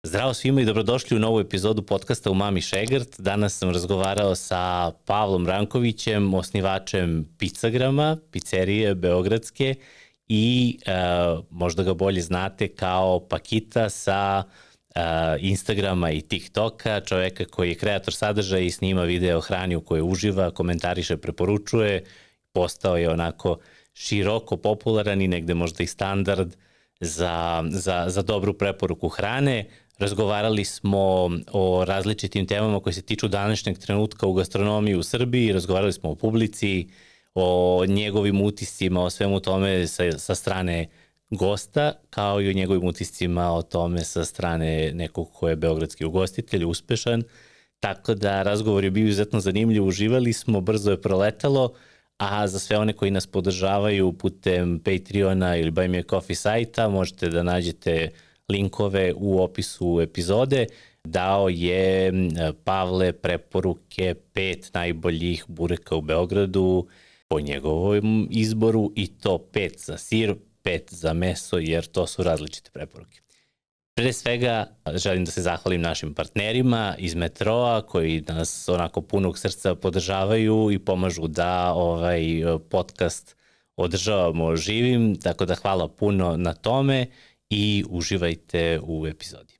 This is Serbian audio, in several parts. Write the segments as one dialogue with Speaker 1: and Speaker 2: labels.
Speaker 1: Zdravo svima i dobrodošli u novu epizodu podcasta U Mami Šegrt. Danas sam razgovarao sa Pavlom Rankovićem, osnivačem Pizzagrama, pizzerije beogradske i možda ga bolje znate kao Pakita sa Instagrama i TikToka, čoveka koji je kreator sadržaja i snima video o hrani u kojoj uživa, komentariše, preporučuje. Postao je onako široko popularan i negde možda i standard za dobru preporuku hrane. Razgovarali smo o različitim temama koje se tiču današnjeg trenutka u gastronomiji u Srbiji, razgovarali smo o publici, o njegovim utiscima, o svemu tome sa strane gosta, kao i o njegovim utiscima o tome sa strane nekog ko je beogradski ugostitelj, uspešan. Tako da razgovor je bio izuzetno zanimljiv, uživali smo, brzo je proletalo, a za sve one koji nas podržavaju putem Patreona ili Buy Me a Coffee sajta možete da nađete linkove u opisu epizode. Dao je Pavle preporuke 5 najboljih bureka u Beogradu po njegovom izboru i to 5 za sir, 5 za meso, jer to su različite preporuke. Pre svega želim da se zahvalim našim partnerima iz Metroa koji nas onako punog srca podržavaju i pomažu da ovaj podcast održavamo živim, tako da hvala puno na tome i uživajte u epizodi.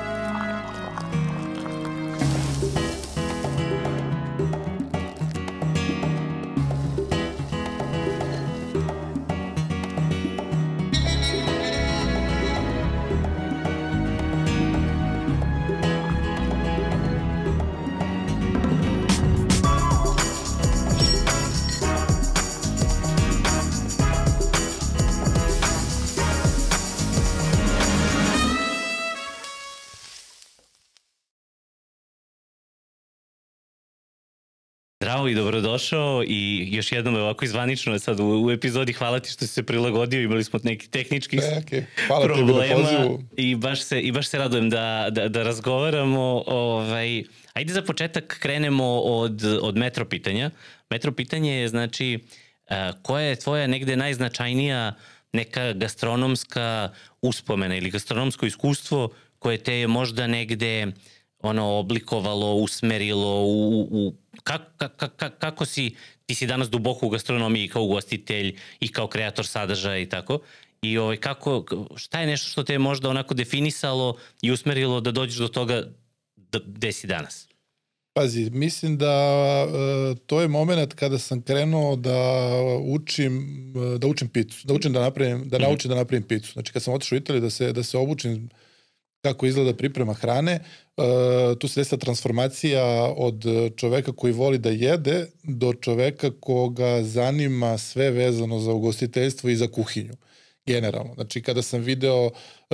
Speaker 1: Zdravo i dobrodošao i još jednom ovako izvanično sad u epizodi. Hvala ti što si se prilagodio, imali smo nekih tehničkih problema i baš se radujem da razgovaramo. Ajde za početak krenemo od metro pitanja. Metro pitanje je znači koja je tvoja negde najznačajnija neka gastronomska uspomena ili gastronomsko iskustvo koje te je možda negde oblikovalo, usmerilo kako ti si danas duboko u gastronomiji kao ugostitelj i kao kreator sadržaja i tako. I šta je nešto što te je možda onako definisalo i usmerilo da dođeš do toga gde si danas?
Speaker 2: Pazi, mislim da to je moment kada sam krenuo da učim picu, da naučim da napravim picu. Znači kad sam otišao u Italiju da se obučim kako izgleda priprema hrane, tu se desila transformacija od čoveka koji voli da jede do čoveka koga zanima sve vezano za ugostiteljstvo i za kuhinju, generalno. Znači, kada sam video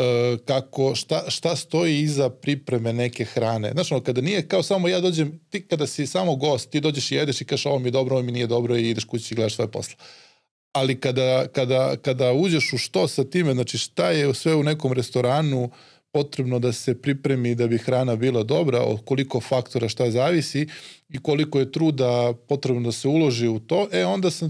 Speaker 2: šta stoji iza pripreme neke hrane. Znači, kada nije kao samo ja dođem, ti kada si samo gost, ti dođeš i jedeš i kažeš ovo mi je dobro, ovo mi nije dobro i ideš kući i gledaš svoje posla. Ali kada uđeš u što sa time, znači šta je sve u nekom restoranu potrebno da se pripremi da bi hrana bila dobra, od koliko faktora šta zavisi i koliko je truda potrebno da se uloži u to, onda sam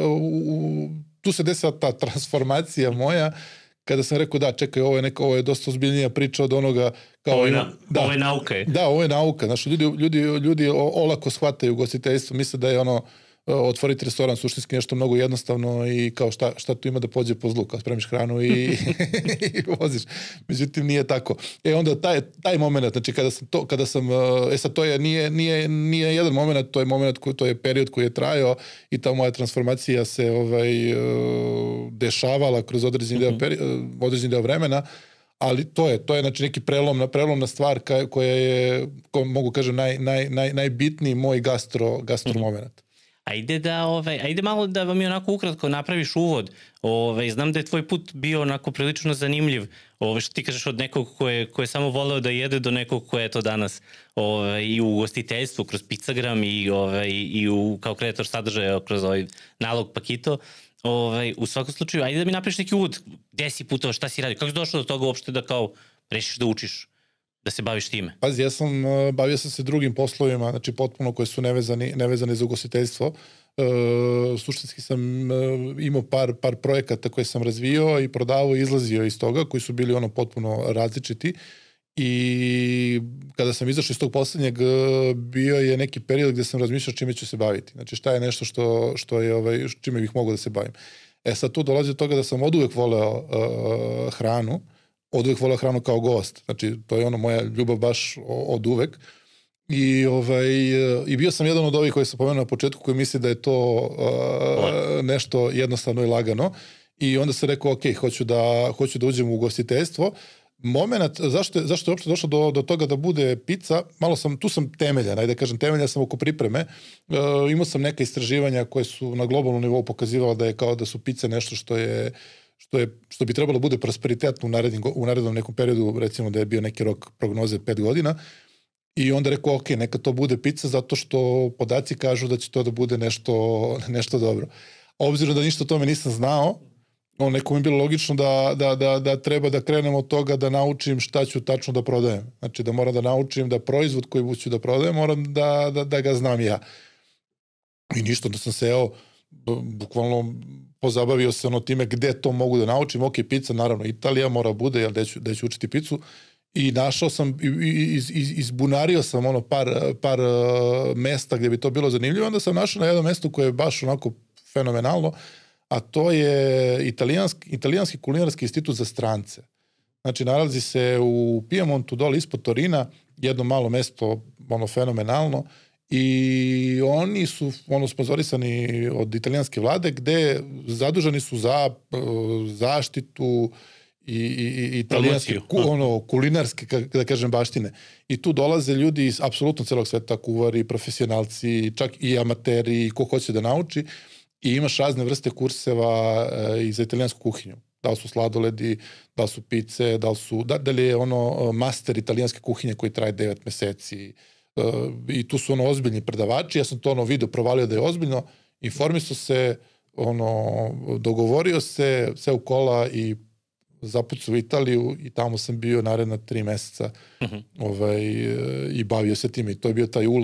Speaker 2: tu se desila ta transformacija moja, kada sam rekao da čekaj, ovo je dosta ozbiljnija priča od onoga kao...
Speaker 1: Ovo je nauka.
Speaker 2: Da, ovo je nauka. Znači, ljudi olako shvataju ugostiteljstvo, misle da je otvoriti restoran suštinski nešto mnogo jednostavno i kao šta tu ima da pođe po zlu, kao spremiš hranu i voziš. Međutim, nije tako. Onda taj moment, znači to nije jedan moment, to je moment, to je period koji je trajao i ta moja transformacija se dešavala kroz određeni deo vremena, ali to je znači neki prelomna stvar koja je, mogu kažem, najbitniji moj gastro moment.
Speaker 1: Ajde malo da vam je onako ukratko napraviš uvod. Znam da je tvoj put bio onako prilično zanimljiv. Što ti kažeš od nekog ko je samo voleo da jede do nekog ko je to danas i u ugostiteljstvu kroz Pizzagram i kao kreator sadržaja kroz nalog Pakito. U svakom slučaju, ajde da mi napraviš neki uvod. Gde si putovao, šta si radio? Kako si došao do toga uopšte da kao rešiš da učiš? Da se baviš time?
Speaker 2: Pazi, bavio sam se drugim poslovima, znači potpuno koji su nevezani za ugostiteljstvo. Suštinski sam imao par projekata koje sam razvio i prodavao i izlazio iz toga, koji su bili potpuno različiti. i kada sam izašao iz tog poslednjeg, bio je neki period gde sam razmišljao čime ću se baviti. Znači šta je nešto što je, čime bih mogao da se bavim. Sad tu dolazi do toga da sam oduvek voleo hranu, oduvek voleo hranu kao gost. Znači to je moja ljubav baš oduvek. I bio sam jedan od ovih koji sam pomenuo na početku koji misli da je to nešto jednostavno i lagano. I onda sam rekao, ok, hoću da uđem u ugostiteljstvo. Moment, zašto je uopšte došlo do toga da bude pizza, tu sam temeljan, ajde kažem, temeljan sam oko pripreme. Imao sam neka istraživanja koje su na globalnom nivou pokazivala da je kao da su pizze nešto što bi trebalo bude prosperitetno u narednom nekom periodu, recimo da je bio neki rok prognoze 5 godina. I onda rekao, ok, neka to bude pizza zato što podaci kažu da će to da bude nešto dobro. Obzirom da ništa o tome nisam znao, neko mi je bilo logično da treba da krenem od toga da naučim šta ću tačno da prodajem. Znači da moram da naučim da proizvod koji ću da prodajem, moram da ga znam ja. I ništa, da sam se bukvalno pozabavio se time gde to mogu da naučim. Ok, pizza, naravno, Italija mora bude, jer gde ću učiti pizzu. I našao sam, izbunario sam par mesta gde bi to bilo zanimljivo. Onda sam našao na jednom mestu koje je baš onako fenomenalno, a to je Italijanski kulinarski institut za strance. Znači, nalazi se u Pijemontu, dole ispod Torina, jedno malo mesto, fenomenalno, i oni su sponzorisani od italijanske vlade, gde zaduženi su za zaštitu i italijanske kulinarske, da kažem, baštine. I tu dolaze ljudi iz apsolutno celog sveta, kuvari, profesionalci, čak i amateri, ko hoće da nauči. I imaš razne vrste kurseva i za italijansku kuhinju. Da li su sladoledi, da li su pice, da li je master italijanske kuhinje koji traje 9 meseci. I tu su ozbiljni predavači. Ja sam to video, provalio da je ozbiljno. Informisao se, dogovorio se, sve u kola i zapucao u Italiju i tamo sam bio naredna 3 meseca i bavio se tim. I to je bio taj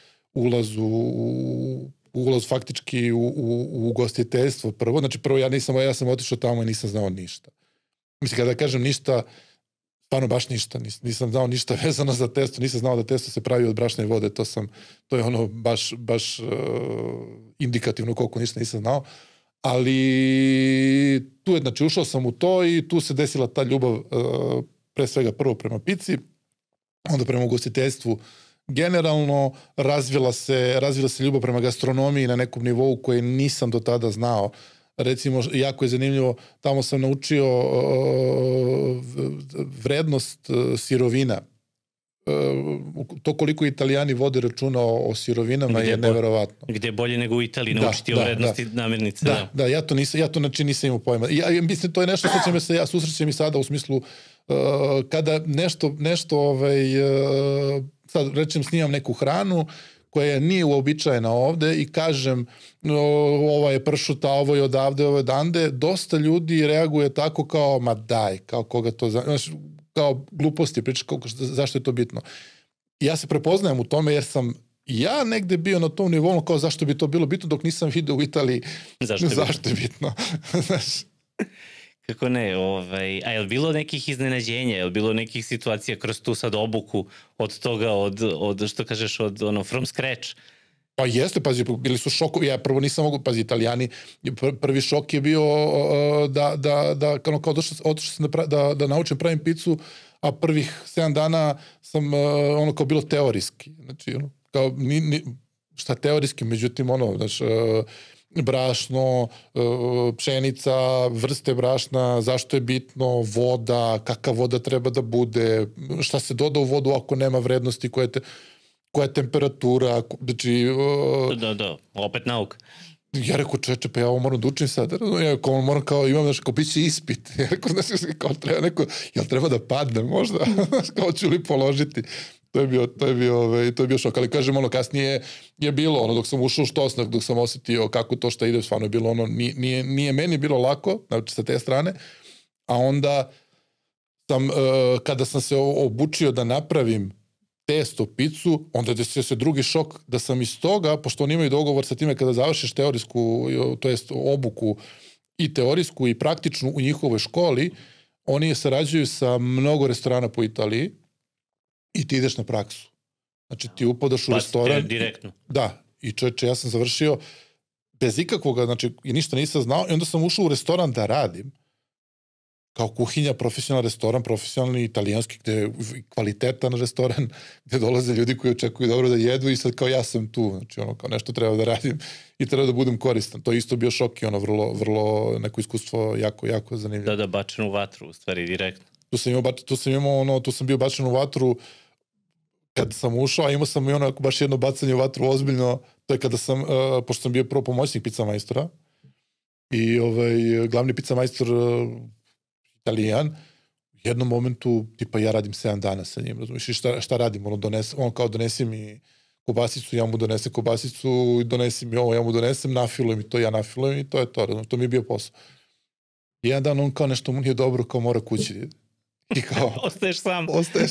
Speaker 2: ulaz faktički u ugostiteljstvo prvo. Znači prvo ja sam otišao tamo i nisam znao ništa. Mislim, kada kažem ništa, stvarno baš ništa. Nisam znao ništa vezano za testo. Nisam znao da testo se pravi od brašna i vode. To je baš indikativno koliko ništa nisam znao. Ali tu je, znači, ušao sam u to i tu se desila ta ljubav, pre svega prvo prema pici, onda prema ugostiteljstvu. Generalno razvila se ljubav prema gastronomiji na nekom nivou koji nisam do tada znao. Recimo, jako je zanimljivo, tamo sam naučio vrednost sirovina. To koliko Italijani vode računa o sirovinama je neverovatno.
Speaker 1: Gde je bolje nego u Italiji naučiti o vrednosti namirnice.
Speaker 2: Da, ja to nisam imao pojma. Ja mislim, to je nešto što će me se susrećem i sada u smislu kada nešto sad rečem snimam neku hranu koja nije uobičajena ovde i kažem ovo je pršuta, ovo je odavde, ovo je odande, dosta ljudi reaguje tako kao ma daj, kao koga to znaš, kao gluposti priča, zašto je to bitno. Ja se prepoznajem u tome jer sam ja negde bio na tom nivou kao zašto bi to bilo bitno dok nisam video u Italiji zašto je bitno. Znaš.
Speaker 1: Kako ne, a je li bilo nekih iznenađenja, je li bilo nekih situacija kroz tu sad obuku od toga, od što kažeš, from scratch?
Speaker 2: Pa jeste, pazi, bili su šokovi, ja prvo nisam mogu, pazi, Italijani, prvi šok je bio kao otišao sam da naučim pravim picu, a prvih 7 dana sam kao bilo teorijski, znači, kao, šta teorijski, međutim, znaš, brašno, pšenica, vrste brašna, zašto je bitno, voda, kakva voda treba da bude, šta se doda u vodu ako nema vrednosti, koja je temperatura, znači...
Speaker 1: Da, opet nauka.
Speaker 2: Ja rekao, čoveče, pa ja ovo moram da učim sad, ja moram kao, imam, znaš, kao piće ispit, ja rekao, znaš, kao treba neko, jel treba da padne možda, kao ću li položiti. To je bio šok, ali kažem, kasnije je bilo, dok sam ušao u štosnak, dok sam osetio kako to što ide, stvarno je bilo nije meni bilo lako, znači sa te strane, a onda kada sam se obučio da napravim testo, picu, onda desio se drugi šok da sam iz toga, pošto oni imaju dogovor sa time kada završiš teorijsku, to jest obuku i teorijsku i praktičnu u njihovoj školi, oni sarađuju sa mnogo restorana po Italiji i ti ideš na praksu. Znači ti upadaš u restoran.
Speaker 1: Direktno.
Speaker 2: Da, i čovječe, ja sam završio bez ikakvoga, znači i ništa nisam znao i onda sam ušao u restoran da radim. Kao kuhinja, profesionalan restoran, profesionalni italijanski, gde je kvalitetan restoran, gde dolaze ljudi koji očekuju dobro da jedu i sad kao ja sam tu, znači ono kao nešto treba da radim i treba da budem koristan. To je isto bio šok i ono vrlo neko iskustvo jako zanimljivo.
Speaker 1: Da, bačen u vatru, u stvari, direktno.
Speaker 2: Tu sam bio bačen u vatru kad sam ušao, a imao sam i ono baš jedno bacanje u vatru ozbiljno, to je kada sam, pošto sam bio prvo pomoćnik pizza majstora i glavni pizza majstor Italijan, u jednom momentu, tipa ja radim 7 dana sa njim, razumiješ, i šta radim, on kao donesi mi kobasicu, ja mu donesem kobasicu, donesi mi ovo, ja mu donesem, nafilujem i to, ja nafilujem i to je to, razumiješ, to mi je bio posao. I jedan dan on kao nešto mu nije dobro, kao mora kući. I kao...
Speaker 1: Ostaješ sam.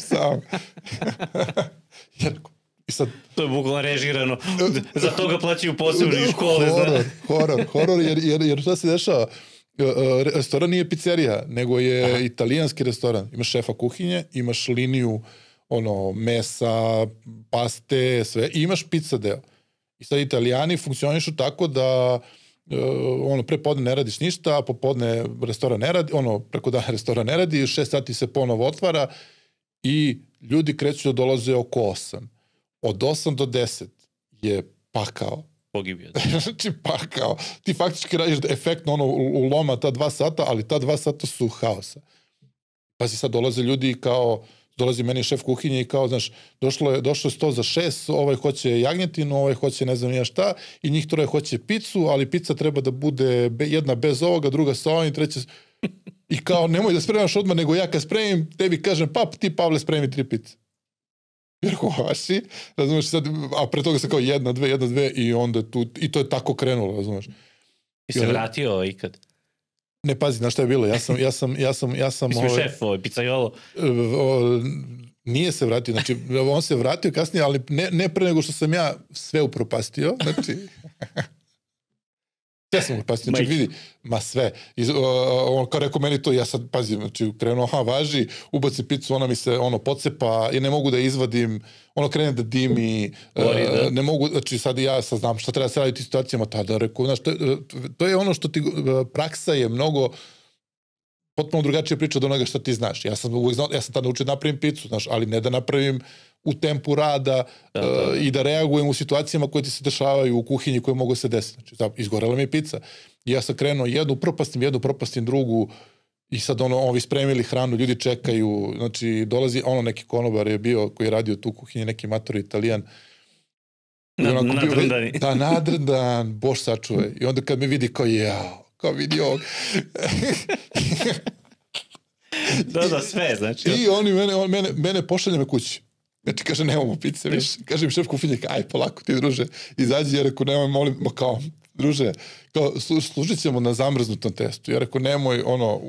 Speaker 2: I sad,
Speaker 1: to je bukvalno režirano. Za toga plaćaju posebno i škole.
Speaker 2: Horor, jer šta se dešava? Restoran nije pizzerija, nego je italijanski restoran. Imaš šefa kuhinje, imaš liniju mesa, paste, sve, i imaš pizza deo. I sad Italijani funkcionišu tako da pre podne ne radiš ništa, a popodne restoran ne radi, preko dana restoran ne radi, 6 sati se ponovo otvara i ljudi kreću da dolaze oko 8. Od 8 do 10 je pakao.
Speaker 1: Pogibio.
Speaker 2: Znači pakao. Ti faktički radiš efektno u loma ta 2 sata, ali ta 2 sata su haosa. Pa si sad dolaze ljudi kao, dolazi meni šef kuhinje i kao, znaš, došlo je 100 za 6, ovaj hoće jagnjetinu, ovaj hoće ne znam ja šta, i njih troje hoće picu, ali pizza treba da bude jedna bez ovoga, druga sa ovim, treća... I kao, nemoj da spremaš odmah, nego ja kad spremim, tebi kažem, ti Pavle spremi 3 pice. Jer hovaši, razumeš, sad, a pre toga se kao 1, 2 i onda tu, i to je tako krenulo, razumeš.
Speaker 1: I se vratio ikad?
Speaker 2: Ne, pazi, znaš šta je bilo, ja sam...
Speaker 1: Mi smo šef, pizzaiolo.
Speaker 2: Nije se vratio, znači, on se vratio kasnije, ali ne pre nego što sam ja sve upropastio, znači... Ja sam upropastio, znači vidi, ma sve. On kao rekao meni to, ja sad, pazi, znači, krenuo, važi, ubacim picu, ona mi se, pocepa, i ne mogu da izvadim, krene da dimi, ne mogu, znači, sad ja znam šta treba se raditi u situacijama, tada rekao, znaš, to je ono što ti, praksa je mnogo, potpuno drugačija priča od onoga što ti znaš. Ja sam tada naučio da napravim picu, znaš, ali ne da napravim u tempu rada i da reagujem u situacijama koje ti se dešavaju u kuhinji koje mogu se desiti. Znači, izgorela mi je pizza. I ja sam krenuo jednu propastim drugu i sad ovi spremili hranu, ljudi čekaju, znači dolazi, neki konobar je bio koji je radio tu kuhinji, neki mator Italijan.
Speaker 1: Nadrndani.
Speaker 2: Da, nadrndan, bož sačuvaj. I onda kad me vidi kao vidi ovog.
Speaker 1: Da, sve, znači.
Speaker 2: I oni mene pošalje me kući. Znači, kaže, nemamo pice više. Kaže mi šef kuhinje, aj, polako ti, druže, izađi, ja rekao, nemoj, molim, kao, druže, kao, služit ćemo na zamrznutom testu. Ja rekao, nemoj,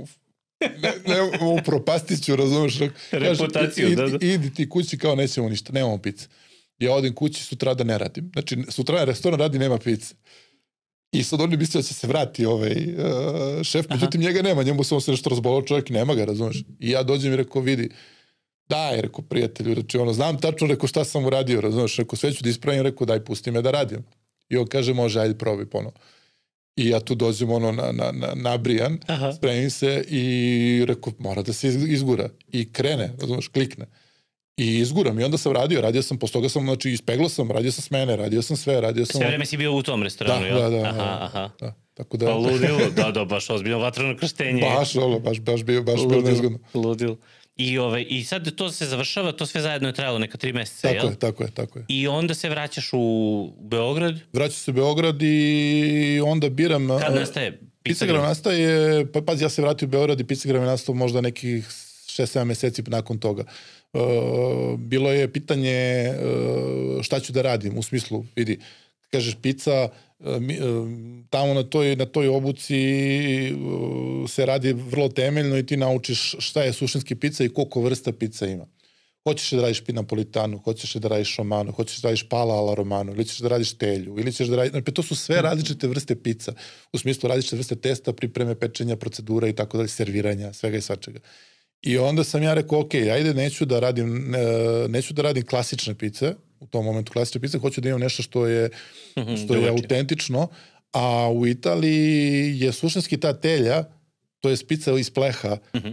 Speaker 2: propastit ću, razumeš?
Speaker 1: Reputaciju, da.
Speaker 2: Idi ti kući, kao, nećemo ništa, nemamo pice. Ja odim kući, sutra da ne radim. Znači, sutra restoran radi, nema pice. I sad oni misle da će se vrati šef, međutim njega nema, njemu se nešto razbolao čovjek, nema ga, razumeš? I ja dođem i rekao, vidi, daj, rekao, prijatelju, znam tačno, rekao, šta sam uradio, razumeš, rekao, sve ću da ispravim, rekao, daj, pusti me da radim. I on kaže, može, ajde, probaj ponovo. I ja tu dođem, nabrijan, spremim se i rekao, mora da se izgura. I krene, razumeš, klikne. I izguram. I onda sam radio sam, posle toga sam, znači, ispeglo sam, radio sam smene, radio sam sve,
Speaker 1: Sve vreme si bio u tom restoranu, jel?
Speaker 2: Da. Tako da...
Speaker 1: Pa ludilo, da, ozbiljno vatreno krštenje.
Speaker 2: Baš bilo nezgodno.
Speaker 1: Ludilo. I sad to se završava, to sve zajedno je trajalo neka 3 meseca, jel?
Speaker 2: Tako je.
Speaker 1: I onda se vraćaš u Beograd?
Speaker 2: Vraćam se u Beograd i onda biram...
Speaker 1: Kad nastaje
Speaker 2: Pizzagram? Nastaje, pazi, ja se vratio u Beograd i Pizzagram je nastao možda nekih 6-7 meseci nakon toga. Bilo je pitanje šta ću da radim, u smislu, vidi, kažeš pizza, tamo na toj obuci se radi vrlo temeljno i ti naučiš šta je suštinski pizza i koliko vrsta pizza ima. Hoćeš da radiš napolitanu, hoćeš da radiš romano, hoćeš da radiš pala ala romano, ili ćeš da radiš telju, ili ćeš da radiš... To su sve različite vrste pizza, u smislu različite vrste testa, pripreme, pečenja, procedura i tako dalje, serviranja, svega i svačega. I onda sam ja rekao, ok, ajde, neću da radim klasične pice, u tom momentu klasične pice, hoću da imam nešto što je autentično, a u Italiji je suštinski ta telja, to je pica iz pleha,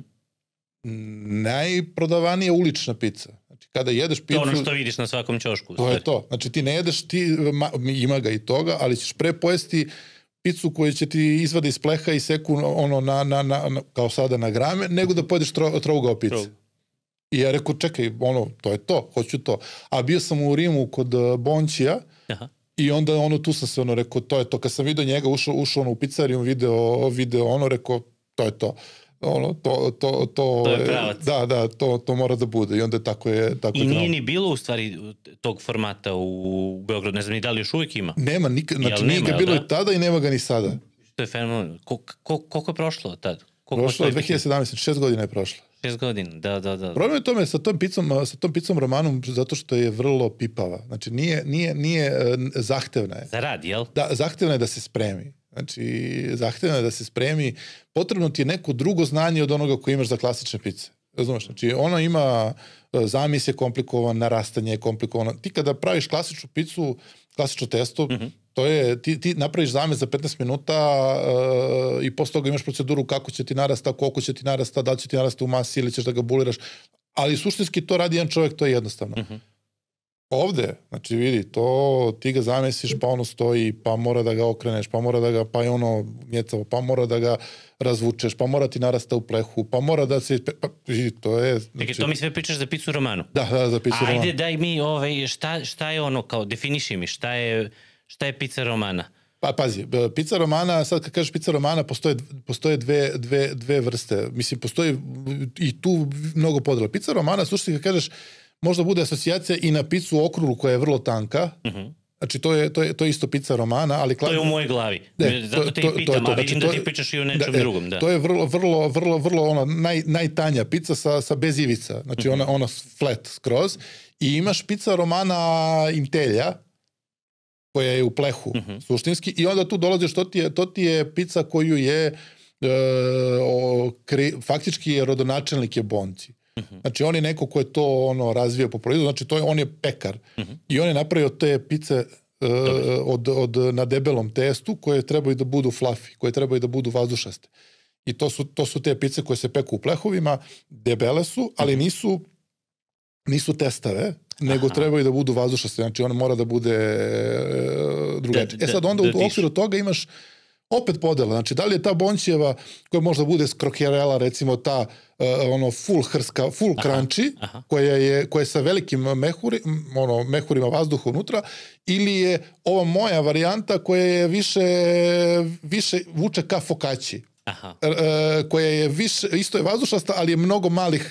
Speaker 2: najprodavanija ulična pica. Znači, kada jedeš picu...
Speaker 1: To ono što vidiš na svakom ćošku.
Speaker 2: To je to. Znači, ti ne jedeš, ima ga i toga, ali ćeš pre pojesti picu koju će ti izvade iz pleha i seku kao sada na grame, nego da pojedeš trougao pice. I ja rekao, čekaj, to je to, hoću to. A bio sam u Rimu kod Bončija i onda tu sam se rekao, to je to. Kad sam vidio njega, ušao u pizzariju, video rekao, to je to.
Speaker 1: To je pravac.
Speaker 2: Da, to mora da bude. I onda tako je.
Speaker 1: I nije ni bilo u stvari tog formata u Beogradu, ne znam ni da li još uvijek ima.
Speaker 2: Nema, znači nije ga bilo i tada i nema ga ni sada.
Speaker 1: To je fenomen. Koliko je prošlo od tada?
Speaker 2: Prošlo je 2017, 6 godina je prošlo.
Speaker 1: 6 godina, da.
Speaker 2: Problem je tome sa tom picom romanom zato što je vrlo pipava. Znači nije zahtevna je.
Speaker 1: Za rad, jel?
Speaker 2: Da, zahtevna je da se spremi. Znači, zahtevna je da se spremi. Potrebno ti je neko drugo znanje od onoga koje imaš za klasične pice. Razumeš? Znači, ona ima, zamis je komplikovan, narastanje je komplikovano. Ti kada praviš klasičnu picu, klasično testo, to je, ti napraviš zames za 15 minuta i posle toga imaš proceduru kako će ti narasta, koliko će ti narasta, da li će ti narasta u masi ili ćeš da ga buliraš. Ali suštinski to radi jedan čovjek, to je jednostavno. Ovde, znači vidi, to ti ga zamesiš, pa ono stoji, pa mora da ga okreneš, pa mora da ga, pa je ono mjecavo, pa mora da ga razvučeš, pa mora ti narasta u plehu, pa mora da se, pa vidi, to je...
Speaker 1: Znači... to mi sve pričaš za picu romanu.
Speaker 2: Da, za picu romanu.
Speaker 1: Ajde, daj mi, šta je ono, kao, definiši mi, šta je pica romana?
Speaker 2: Pa pazi, pica romana, sad kad kažeš pica romana, postoje dve vrste. Mislim, postoji i tu mnogo podela. Pica romana, slušaj, kad kažeš, možda bude asocijacija i na picu okruglu koja je vrlo tanka. Znači, to je isto pica romana, ali...
Speaker 1: To je u mojoj glavi. Zato te i pitam, a vidim da ti pričaš i o nečem drugom.
Speaker 2: To je vrlo najtanja pica sa bez ivica. Znači, ona flat skroz. I imaš pica romana Intelia, koja je u plehu, suštinski. I onda tu dolaziš, to ti je pica koju je faktički je rodonačelnik je Bonci. Znači, on je neko ko je to razvio po proizvodu, znači on je pekar. I on je napravio te pice na debelom testu koje trebaju da budu fluffy, koje trebaju da budu vazdušaste. I to su te pice koje se peku u plehovima, debele su, ali nisu testave, nego trebaju da budu vazdušaste. Znači, ona mora da bude drugačija. Sad onda u okviru toga imaš opet podela, znači da li je ta Bončijeva koja možda bude skrokerela, recimo ta full hrska, full crunchy, koja je sa velikim mehurima vazduha unutra, ili je ova moja varijanta koja je više vuče ka focacci. Koja je isto je vazdušasta, ali je mnogo malih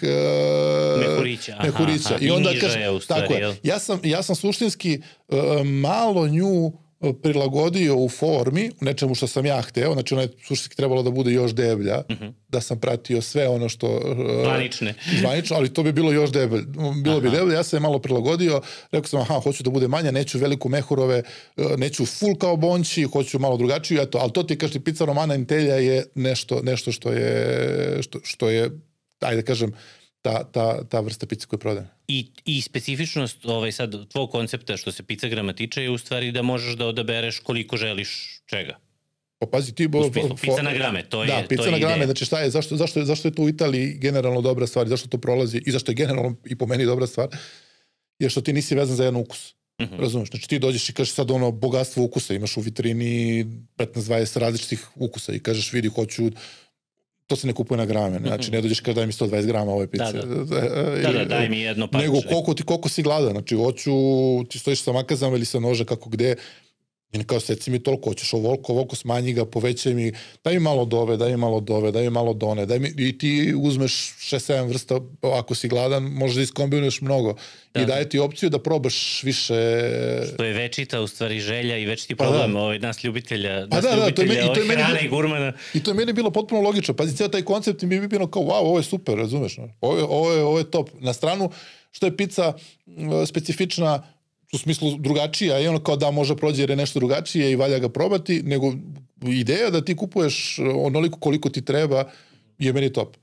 Speaker 2: mehurića. I onda tako je. Ja sam suštinski malo nju prilagodio u formi, u nečemu što sam ja hteo, znači ona je suštinski trebalo da bude još deblja, da sam pratio sve ono što... Zvanično, ali to bi bilo još deblje. Bilo bi deblje, ja sam je malo prilagodio, rekao sam, hoću da bude manja, neću veliku mehurove, neću full kao Bonči, hoću malo drugačiju, eto, ali to ti kažeš, pica romana Intelia je nešto što je, ajde kažem, ta vrsta pice koju prodajem.
Speaker 1: I specifičnost sad tvojeg koncepta što se picagrama tiče je u stvari da možeš da odabereš koliko želiš čega.
Speaker 2: Pa pazi ti...
Speaker 1: Pica na grame, to je ideja.
Speaker 2: Da, pica na grame, znači šta je, zašto je to u Italiji generalno dobra stvar, zašto to prolazi i zašto je generalno i po meni dobra stvar, je što ti nisi vezan za jedan ukus. Razumeš, znači ti dođeš i kažeš sad bogatstvo ukusa, imaš u vitrini 15-20 različitih ukusa i kažeš vidi, hoću... To se ne kupuje na grame, znači ne dođeš kada daj mi 120 grama ove pice.
Speaker 1: Da, daj mi jedno parče.
Speaker 2: Nego koliko si gladan, znači ti stojiš sa makazama ili sa noža kako gde, i kao seci mi toliko, hoćeš ovoliko smanji ga, povećaj mi, daj mi malo dove, daj mi malo done, i ti uzmeš 6-7 vrsta, ako si gladan, možeš da iskombinuješ mnogo. I daje ti opciju da probaš više...
Speaker 1: Što je večita, u stvari, želja i večiti problem nas ljubitelja, hrane i gurmana.
Speaker 2: I to je meni bilo potpuno logično. Pazi, cijel taj koncept mi bi bilo kao, wow, ovo je super, razumeš? Ovo je top. Na stranu, što je pizza specifična, u smislu drugačija, i ono kao da može prođe jer je nešto drugačije i valja ga probati, nego ideja da ti kupuješ onoliko koliko ti treba je meni top.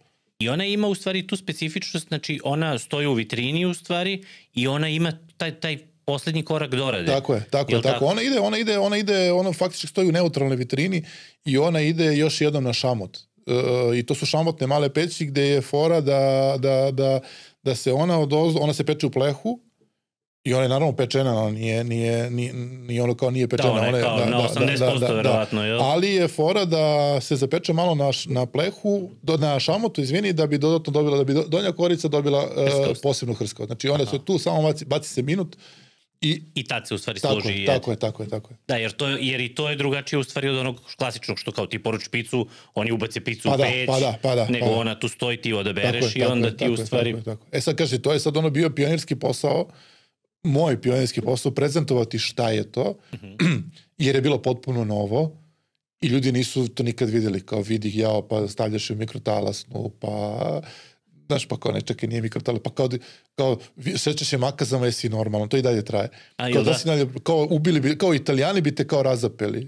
Speaker 1: I ona ima u stvari tu specifičnost, znači ona stoji u vitrini u stvari i ona ima taj poslednji korak dorade.
Speaker 2: Tako je. Ona faktički stoji u neutralnoj vitrini i ona ide još jednom na šamot. I to su šamotne male peći gde je fora da se ona se peče u plehu i ona je naravno pečena, ona nije ono kao nije pečena.
Speaker 1: Da, ona je kao na 80% verovatno.
Speaker 2: Ali je fora da se zapeče malo na plehu, na šamotu, izvini, da bi dodatno dobila, da bi donja korica dobila posebnu hrskavost. Znači ona se tu samo baci se minut i
Speaker 1: tad se u stvari služi.
Speaker 2: Tako je.
Speaker 1: Da, jer i to je drugačije u stvari od onog klasičnog što kao ti poruči picu, oni ubace picu u peć, nego ona tu stoji, ti odabereš i onda ti u stvari...
Speaker 2: Tako. Sad kaže, to je sad ono bio pionirski posao, moj pionirski posao, prezentovati šta je to, jer je bilo potpuno novo i ljudi nisu to nikad vidjeli, kao vidi pa stavljaš u mikrotalasnu, pa... Znaš, pa kao ne, čekaj, nije mikrotale, pa kao sećaš je makazama, jesi normalno, to i dalje traje. Kao Italijani bi te kao razapeli.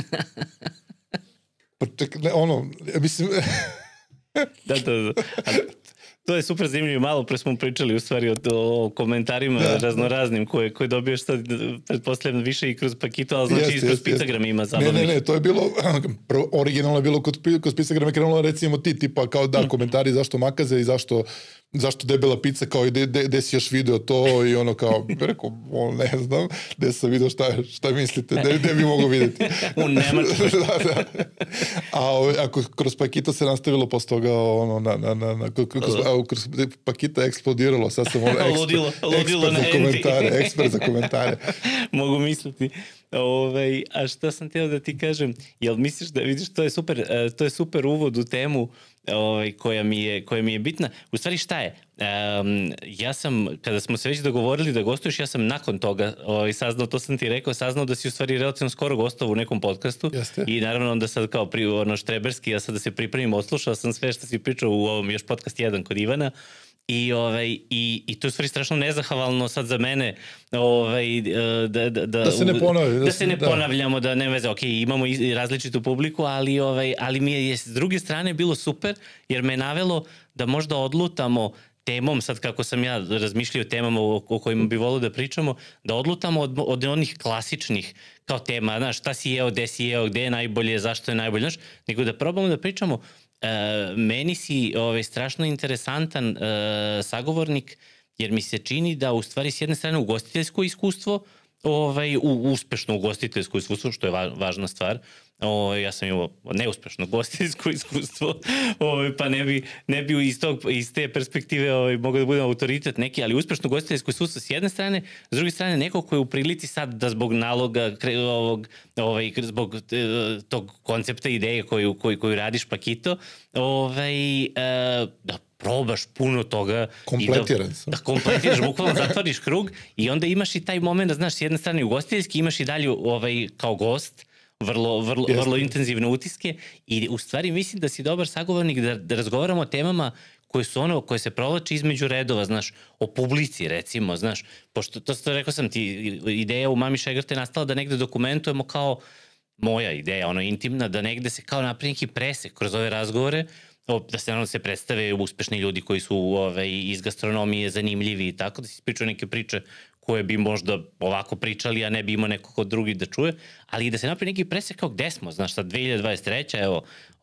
Speaker 2: Pa čekaj, mislim...
Speaker 1: Da. To je super zanimljivo, malo pre smo pričali u stvari o komentarima raznoraznim koje dobiješ sad, pretpostavljam više i kroz Pakito, ali znači i kroz Pizzagram ima zabavnih.
Speaker 2: Ne, to je bilo, originalno je bilo kod Pizzagrama krenulo recimo ti, tipa kao komentari zašto makaze i zašto debela pizza, kao i gde si još video to i ono kao, rekao, ne znam, gde sam video šta mislite, gde bi mogo vidjeti.
Speaker 1: U Nemačkoj.
Speaker 2: A kroz Pakito se nastavilo posle toga, kroz Pakita eksplodiralo, sad sam ekspert za komentare.
Speaker 1: Mogu misliti. A šta sam htio da ti kažem, jel misliš da vidiš, to je super uvod u temu koja mi je bitna. U stvari šta je? Ja sam, kada smo se već dogovorili da gostuješ, ja sam nakon toga saznao, to sam ti rekao, saznao da si u stvari relativno skoro gostovao u nekom podcastu.
Speaker 2: Jeste.
Speaker 1: I naravno onda sad kao štreberski, ja sad da se pripremim, odslušao sam sve što si pričao u ovom još podcast 1 kod Ivana. I to je u stvari strašno nezahvalno sad za mene
Speaker 2: da se ne ponavljamo.
Speaker 1: Da se ne ponavljamo, da ne veze, ok, imamo i različitu publiku, ali mi je s druge strane bilo super, jer me navelo da možda odlutamo temom, sad kako sam ja razmišljao o temama o kojima bi volio da pričamo, da odlutamo od onih klasičnih kao tema, znaš, šta si jeo, gde si jeo, gde je najbolje, zašto je najbolje, znaš, nego da probamo da pričamo. Meni si strašno interesantan sagovornik, jer mi se čini da u stvari s jedne strane ugostiteljsko iskustvo, uspešno ugostiteljsko iskustvo, što je važna stvar. Ja sam imao neuspešno ugostiteljsko iskustvo, pa ne bi iz te perspektive mogao da budem autoritet neki, ali uspešno ugostiteljsko iskustvo s jedne strane, s druge strane neko ko je u prilici sad da zbog naloga, zbog tog koncepta, ideje koju radiš Pakito, da probaš puno toga.
Speaker 2: Kompletiran sam.
Speaker 1: Da kompletiraš, bukvalno zatvoriš krug i onda imaš i taj moment da, znaš, s jedne strane ugostiteljski, imaš i dalje kao gost, vrlo intenzivne utiske i u stvari mislim da si dobar sagovornik da razgovaramo o temama koje se provlače između redova, znaš, o publici recimo, znaš, pošto to rekao sam ti, ideja u Mami Šegrte je nastala da negde dokumentujemo kao moja ideja, intimna, da negde se kao napravi neki presek kroz ove razgovore, da se naravno se predstave uspešni ljudi koji su iz gastronomije zanimljivi i tako, da si ispričao neke priče koje bi možda ovako pričali, a ne bi imao neko kod drugi da čuje, ali i da se napravi neki presek kao gde smo, znaš, sad 2023. Evo,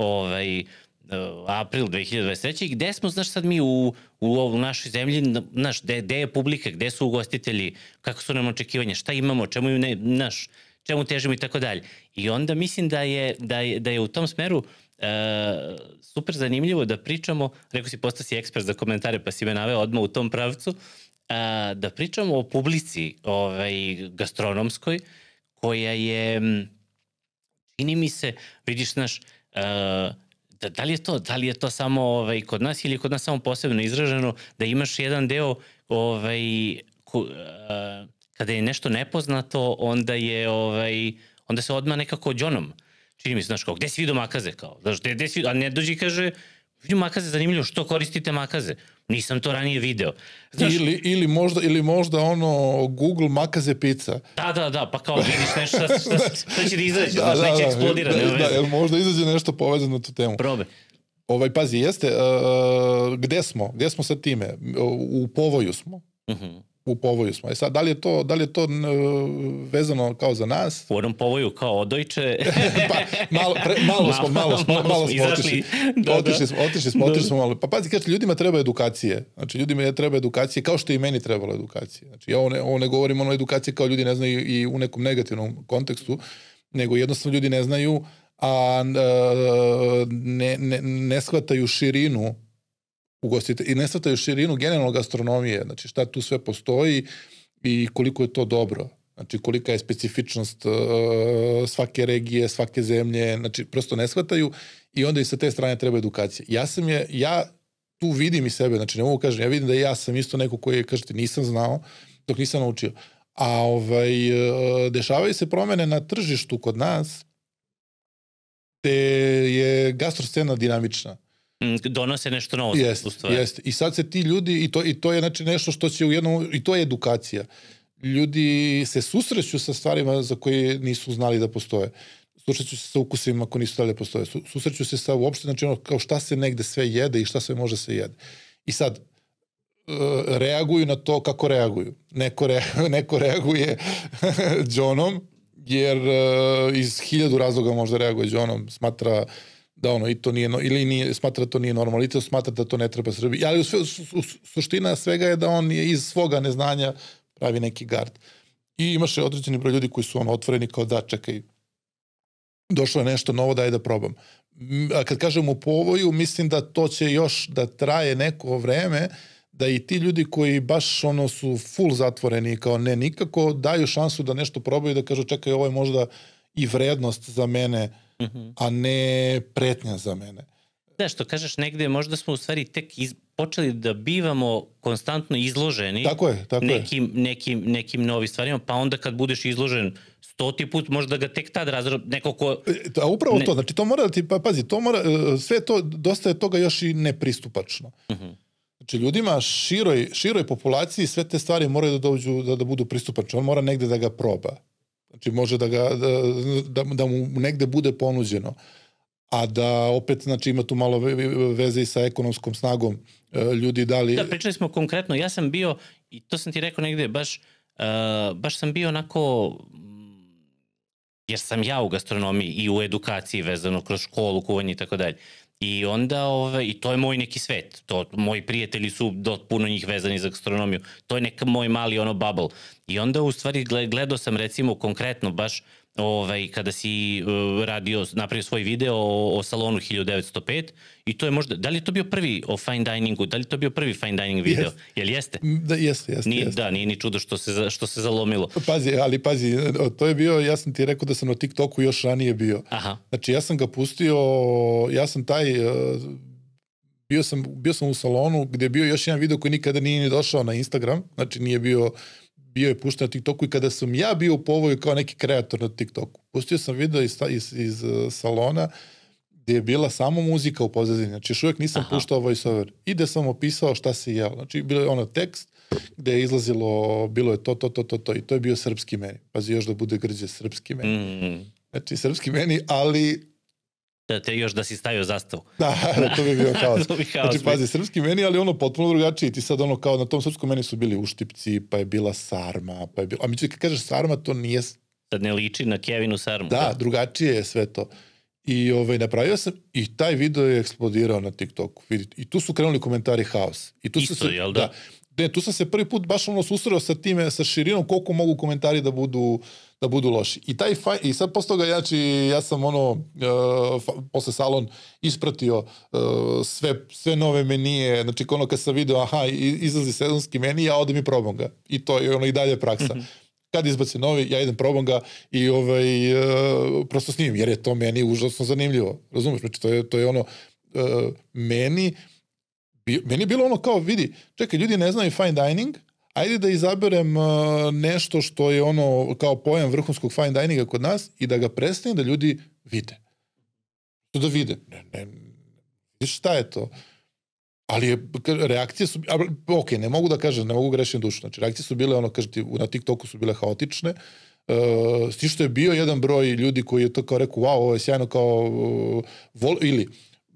Speaker 1: april 2023. I gde smo, znaš, sad mi u našoj zemlji, znaš, gde je publika, gde su ugostitelji, kako su nam očekivanja, šta imamo, čemu težimo i tako dalje. I onda mislim da je u tom smeru super zanimljivo da pričamo, rekao si, postao si ekspert za komentare, pa si me naveo odmah u tom pravcu, da pričamo o publici gastronomskoj, koja je, čini mi se, vidiš, znaš, da li je to samo kod nas ili je kod nas samo posebno izraženo, da imaš jedan deo kada je nešto nepoznato, onda se odmah nekako džonom. Čini mi se, znaš, kao, gde si vidio makaze, kao, znaš, gde si vidio, a ne dođi i kaže, vidim makaze, zanimljivo, što koristite makaze? Nisam to ranije video. Znaš,
Speaker 2: ili možda Google makaze pizza.
Speaker 1: Da, pa kao vidiš nešto, šta će da izađe, znaš, neće eksplodira.
Speaker 2: Možda izađe nešto povezano na tu temu.
Speaker 1: Probe.
Speaker 2: Pazi, jeste, gde smo sa time? U povoju smo. U povoju smo. Sad, da li je to vezano kao za nas?
Speaker 1: U onom povoju kao odojče.
Speaker 2: Pa, malo smo otišli. Otišli smo malo. Pa pazi, kaže, ljudima treba edukacije. Znači, ljudima treba edukacije, kao što i meni trebalo edukacije. Znači, ja ovo ne govorim ono edukacije kao ljudi ne znaju i u nekom negativnom kontekstu, nego jednostavno ljudi ne znaju, a ne shvataju širinu i ne shvataju širinu generalno gastronomije, znači šta tu sve postoji i koliko je to dobro, znači kolika je specifičnost svake regije, svake zemlje, znači prosto ne shvataju i onda i sa te strane treba edukacija. Ja tu vidim i sebe, znači ne mogu kažem, ja vidim da ja sam isto neko koji, kažete, nisam znao dok nisam naučio, a dešavaju se promene na tržištu kod nas, te je gastroscena dinamična.
Speaker 1: Donose nešto novo.
Speaker 2: Jeste. I sad se ti ljudi, i to je znači nešto što će i to je edukacija. Ljudi se susreću sa stvarima za koje nisu znali da postoje. Susreću se sa ukusima ako nisu znali da postoje. Susreću se sa uopšte, znači ono kao šta se negde sve jede i šta sve može se jede. I sad, reaguju na to kako reaguju. Neko reaguje džonom, jer iz 1000 razloga možda reaguje džonom, smatra da i to nije, ili smatra da to nije normalno, ili to smatra da to ne treba Srbiji. Ali suština svega je da on je iz svoga neznanja pravi neki gard. I imaš određeni broj ljudi koji su otvoreni kao da, čekaj, došlo je nešto novo, daj da probam. A kad kažem u povoju, mislim da to će još da traje neko vreme, da i ti ljudi koji baš su full zatvoreni, kao ne nikako, daju šansu da nešto probaju, da kažu čekaj, ovo je možda i vrednost za mene, a ne pretnja za mene.
Speaker 1: Da, što kažeš negde, možda smo u stvari tek počeli da bivamo konstantno izloženi nekim novim stvarima, pa onda kad budeš izložen 100. put, možda ga tek tad neko ko...
Speaker 2: A upravo to, znači to mora da ti, pazi, to mora, sve to, dosta je toga još i nepristupačno. Znači ljudima, široj populaciji sve te stvari moraju da dođu, da budu pristupačne. On mora negde da ga proba. Znači može da mu negde bude ponuđeno. A da opet, znači ima tu malo veze i sa ekonomskom snagom ljudi dali...
Speaker 1: Da, pričali smo konkretno. Ja sam bio, i to sam ti rekao negde, baš sam bio onako... Jer sam ja u gastronomiji i u edukaciji vezano kroz školu, kuvanje i tako dalje. I onda, i to je moj neki svet. Moji prijatelji su puno njih vezani za gastronomiju. To je neka moj mali bubble. I onda u stvari gledao sam recimo konkretno baš kada si napravio svoj video o salonu 1905 i to je možda, da li je to bio prvi o fine diningu, da li je to bio prvi fine dining video? Jel jeste?
Speaker 2: Da, jeste.
Speaker 1: Da, nije ni čudo što se zalomilo.
Speaker 2: Pazi, to je bio, ja sam ti rekao da sam na TikToku još ranije bio.
Speaker 1: Aha.
Speaker 2: Znači ja sam ga pustio, bio sam u salonu gdje je bio još jedan video koji nikada nije ni došao na Instagram, znači bio je pušten na TikToku i kada sam ja bio u povoju kao neki kreator na TikToku. Pustio sam video iz salona gdje je bila samo muzika u pozadini. Znači još uvijek nisam puštao voiceover. I gdje sam opisao šta si jeo. Znači bilo je tekst gdje je izlazilo, bilo je to. I to je bio srpski meni. Pazi, još da bude grđe, srpski meni. Znači srpski meni, ali...
Speaker 1: Da te još da si stavio zastavu.
Speaker 2: Da, to bi bio haos. Znači, pazi, srpski meni, ali potpuno drugačiji. Ti sad kao na tom srpskom meni su bili uštipci, pa je bila sarma, pa je bilo... A mi kad kažeš sarma, to nije...
Speaker 1: Sad ne liči na Kevinu sarmu.
Speaker 2: Da, drugačije je sve to. I napravio sam, i taj video je eksplodirao na TikToku. I tu su krenuli komentari haos.
Speaker 1: Isto, jel da?
Speaker 2: Ne, tu sam se prvi put baš susreo sa time, sa širinom, koliko mogu komentari da budu loši. I sad posle toga ja sam posle salon ispratio sve nove menije, znači kad sam video, izlazi sezonski meni, ja odem i probam ga. I to je i dalje praksa. Kad izbaci novi, ja idem, probam ga i prosto snimim, jer je to meni užasno zanimljivo. Razumeš? Znači to je meni je bilo kao, vidi, čekaj, ljudi ne znaju fine dining, ajde da izaberem nešto što je kao pojam vrhunskog fine dininga kod nas i da ga predstavim da ljudi vide. Da vide. Ne, šta je to? Ali reakcije su, ok, ne mogu da kažem, ne mogu grešiti dušu. Znači, reakcije su bile, kažete, na TikToku su bile haotične. S tim što je bio jedan broj ljudi koji je to kao rekao, wow, ovo je sjajno, kao, ili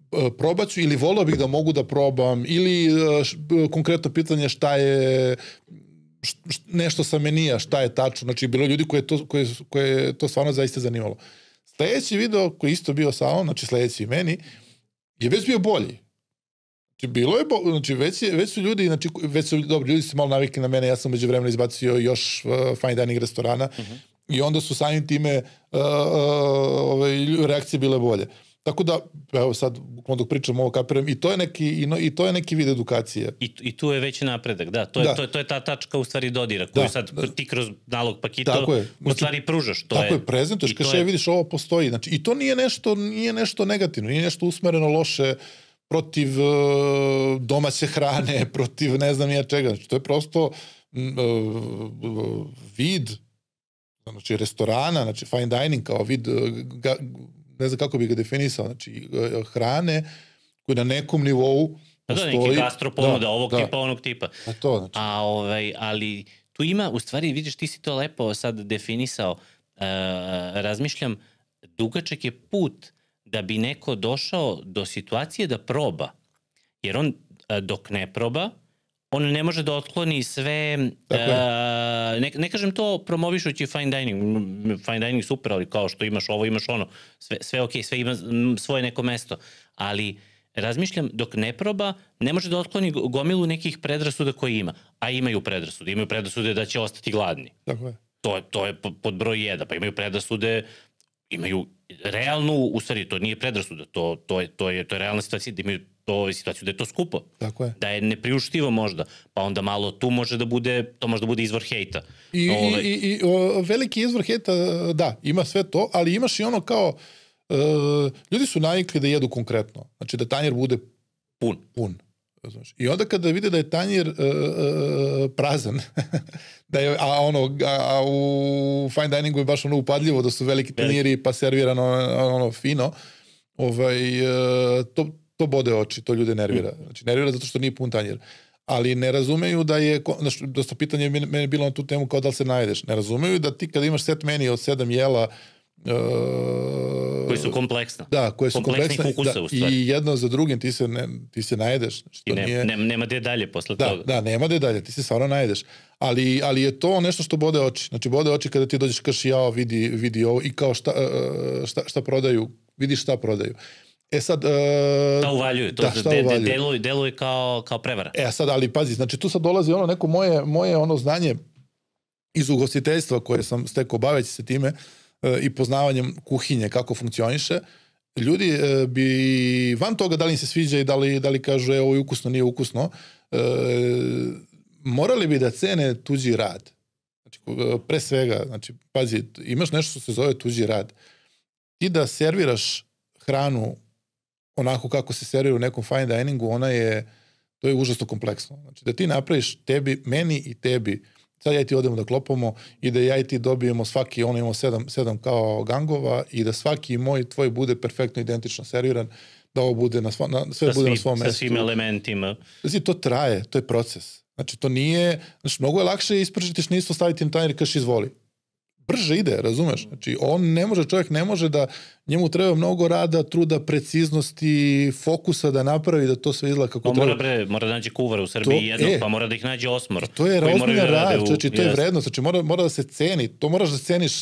Speaker 2: probat ću ili volio bih da mogu da probam ili konkretno pitanje šta je nešto sa menija, šta je tačno, znači bilo ljudi koje je to stvarno zaista zanimalo. Sljedeći video koji isto bio sa on, znači sljedeći meni, je već bio bolji. Znači bilo je znači već su ljudi, znači ljudi su malo navikli na mene, ja sam međuvremeno izbacio još fine dining restorana i onda su samim time reakcije bile bolje. Tako da, evo sad, dok pričam ovo kapiram, i to je neki vid edukacije.
Speaker 1: I tu je već napredak, da. To je ta tačka u stvari dodira, koju sad ti kroz nalog pakito u stvari pružaš.
Speaker 2: Tako je, prezentuješ, kaže, vidiš, ovo postoji. Znači, i to nije nešto negativno, nije nešto usmereno loše protiv domaće hrane, protiv ne znam ja čega. Znači, to je prosto vid, znači, restorana, znači, fine dining kao vid, ne znam kako bi ga definisao, znači, hrane koji na nekom nivou postoji.
Speaker 1: Da, neki gastroponuda, ovog tipa, onog tipa.
Speaker 2: To, znači.
Speaker 1: Ali tu ima, u stvari, vidiš, ti si to lepo sad definisao, razmišljam, dugačak je put da bi neko došao do situacije da proba. Jer on, dok ne proba, on ne može da otkloni sve, ne kažem to promovišući fine dining super, ali kao što imaš ovo, imaš ono, sve ok, sve ima svoje neko mesto, ali razmišljam, dok ne proba, ne može da otkloni gomilu nekih predrasuda koje ima, a imaju predrasude da će ostati gladni.
Speaker 2: Tako je.
Speaker 1: To je pod broj 1, pa imaju predrasude, imaju realnu, u stvari to nije predrasuda, to je realna situacija, da imaju situaciju da je to skupo.
Speaker 2: Tako je.
Speaker 1: Da je nepriuštivo možda, pa onda malo tu može da bude izvor hejta.
Speaker 2: I veliki izvor hejta, da, ima sve to, ali imaš i ono kao, ljudi su navikli da jedu konkretno, znači da tanjer bude pun. I onda kada vide da je tanjer prazan, a u fine diningu je baš ono upadljivo da su veliki tanjiri pa servirano ono fino, to bode oči, to ljude nervira. Znači nervira zato što nije pun tanjer. Ali ne razumeju da je, znači, dosta pitanje meni bilo na tu temu kao da li se najedeš. Ne razumeju da ti kada imaš set meni od 7 jela
Speaker 1: koji su kompleksna.
Speaker 2: Da, koje su kompleksne
Speaker 1: ukusa,
Speaker 2: i jedno za drugim ti se najedeš. Znači,
Speaker 1: i nema gde dalje posle toga.
Speaker 2: Da, nema gde dalje, ti se stvarno najedeš. Ali je to nešto što bode oči. Znači bode oči kada ti dođeš kaš jao, vidi ovo i kao šta prodaju, vidiš šta prodaju. Sad...
Speaker 1: Da uvaljuju, deluje kao prevara.
Speaker 2: Sad, ali pazi, znači tu sad dolazi ono neko moje ono znanje iz ugostiteljstva koje sam stekao baveći se time i poznavanjem kuhinje, kako funkcioniše. Ljudi bi, van toga da li im se sviđa i da li kažu ovo je ukusno, nije ukusno, morali bi da cene tuđi rad. Znači, pre svega, znači, pazi, imaš nešto što se zove tuđi rad. Ti da serviraš hranu onako kako se servira u nekom fine diningu, to je užasno kompleksno. Znači, da ti napraviš meni i tebi, sad ja i ti odemo da klopamo i da ja i ti dobijemo svaki, ono imamo 7 kao gangova i da svaki tvoj bude perfektno identično serviran, da ovo bude sve bude na svom mestu.
Speaker 1: Sa svim elementima.
Speaker 2: Znači, to traje, to je proces. Znači, to nije, znači, mnogo je lakše ispržiti šniclu, staviti na tanjer i kaš izvoli. Brže ide, razumeš? Znači, čovjek ne može da, njemu treba mnogo rada, truda, preciznosti, fokusa da napravi da to sve izgleda kako treba.
Speaker 1: Mora da nađe kuvara u Srbiji jednog, pa mora da ih nađe 8.
Speaker 2: To je ozbiljan rad, znači, to je vrednost, znači, mora da se ceni, to moraš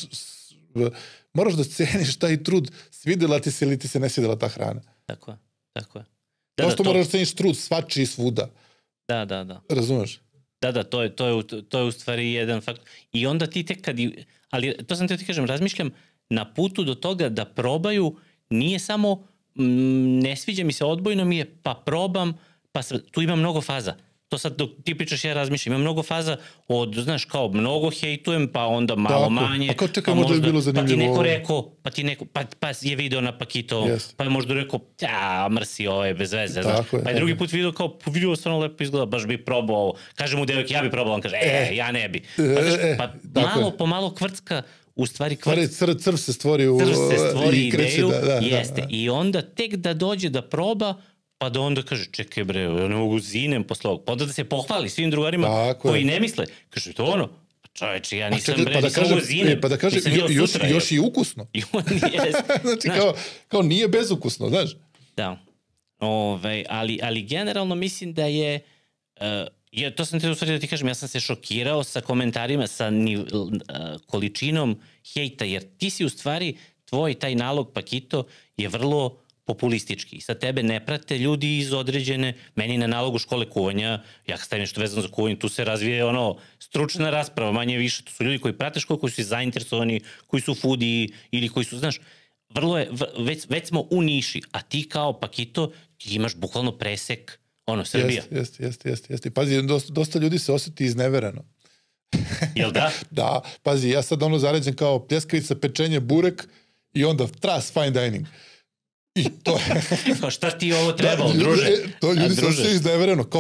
Speaker 2: da ceniš taj trud, svidjela ti se ili ti se ne svidjela ta hrana.
Speaker 1: Tako je.
Speaker 2: Kao što moraš da ceniš trud svačiji svuda.
Speaker 1: Da.
Speaker 2: Razumeš?
Speaker 1: Da, to je u stvari jedan fakt. I onda ti tek ali to sam te ti kažem, razmišljam, na putu do toga da probaju, nije samo ne sviđa mi se, odbojno mi je, pa probam, pa tu ima mnogo faza. To sad dok ti pričaš ja razmišljam, ima mnogo faza znaš, kao mnogo hejtujem, pa onda malo manje.
Speaker 2: A kao čekaj, možda je bilo zanimljivo.
Speaker 1: Pa je video na pakito, pa je možda rekao, mrsi, ovo je bez veze. Pa je drugi put vidio stvarno lepo izgleda, baš bi probao ovo. Kaže mu devojk, ja bi probao, on kaže, ja ne bi. Pa malo po malo kvrcka, u stvari
Speaker 2: crv se stvori
Speaker 1: ideju, jeste. I onda tek da dođe da proba, pa da onda kaže, čekaj bre, ja ne mogu zinem posle ovog. Pa onda da se pohvali svim drugarima koji ne misle. Kaže, to ono, čoveče, ja nisam bre, nisam mogu zinem.
Speaker 2: Pa da kaže, još i ukusno. Znači, kao nije bezukusno, znaš?
Speaker 1: Da. Ali generalno mislim da je... to sam te u stvari da ti kažem, ja sam se šokirao sa komentarima, sa količinom hejta, jer ti si u stvari, tvoj taj nalog Pakito je vrlo populistički. Sa tebe ne prate ljudi iz određene, meni na nalogu škole kuvanja, ja kad stavim nešto vezano za kuvanje, tu se razvije stručna rasprava, manje više, tu su ljudi koji prate školu, koji su zainteresovani, koji su foodiji ili koji su, znaš, vrlo je, već smo u niši, a ti kao Pakito, ti imaš bukvalno presek, Srbija.
Speaker 2: Jeste. Pazi, dosta ljudi se osjeti iznevereno.
Speaker 1: Jel da?
Speaker 2: Da, pazi, ja sad zaređen kao pljeskavica, pečenje, burek i onda tras fine dining. I to je...
Speaker 1: Kao šta ti ovo trebao, druže?
Speaker 2: To ljudi se osjeti iznevereno, kao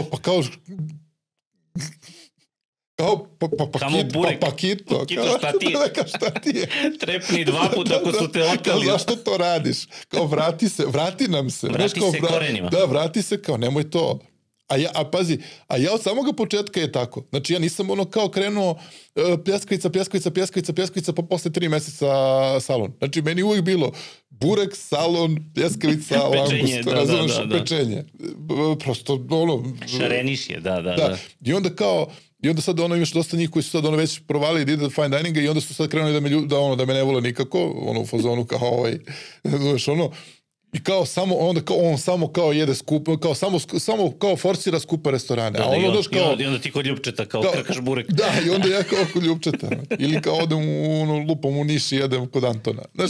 Speaker 2: Pakito, šta ti je?
Speaker 1: Trepni 2 puta ako su te oteli.
Speaker 2: Zašto to radiš? Kao vrati nam se.
Speaker 1: Vrati se korenima.
Speaker 2: Da, vrati se, kao nemoj to. Pazi, ja od samoga početka je tako. Znači ja nisam kao krenuo pljeskavica, pa posle 3 meseca salon. Znači meni uvijek bilo burek, salon, pljeskavica, langusta, razumeš, pečenje. Prosto,
Speaker 1: šareniš je, da.
Speaker 2: I onda sad imaš dosta njih koji su sad već provali da ide do fine dininga i onda su sad krenuli da me ne vole nikako, u fazonu kao znaš, i kao samo, onda kao on samo kao jede skupo, kao samo kao forsira skupa restorane.
Speaker 1: I onda ti kod Ljupčeta kao krkaš burek.
Speaker 2: Da, i onda ja kao kod Ljupčeta. Ili kao odem lupom u Niš i jedem kod Antona. Znaš,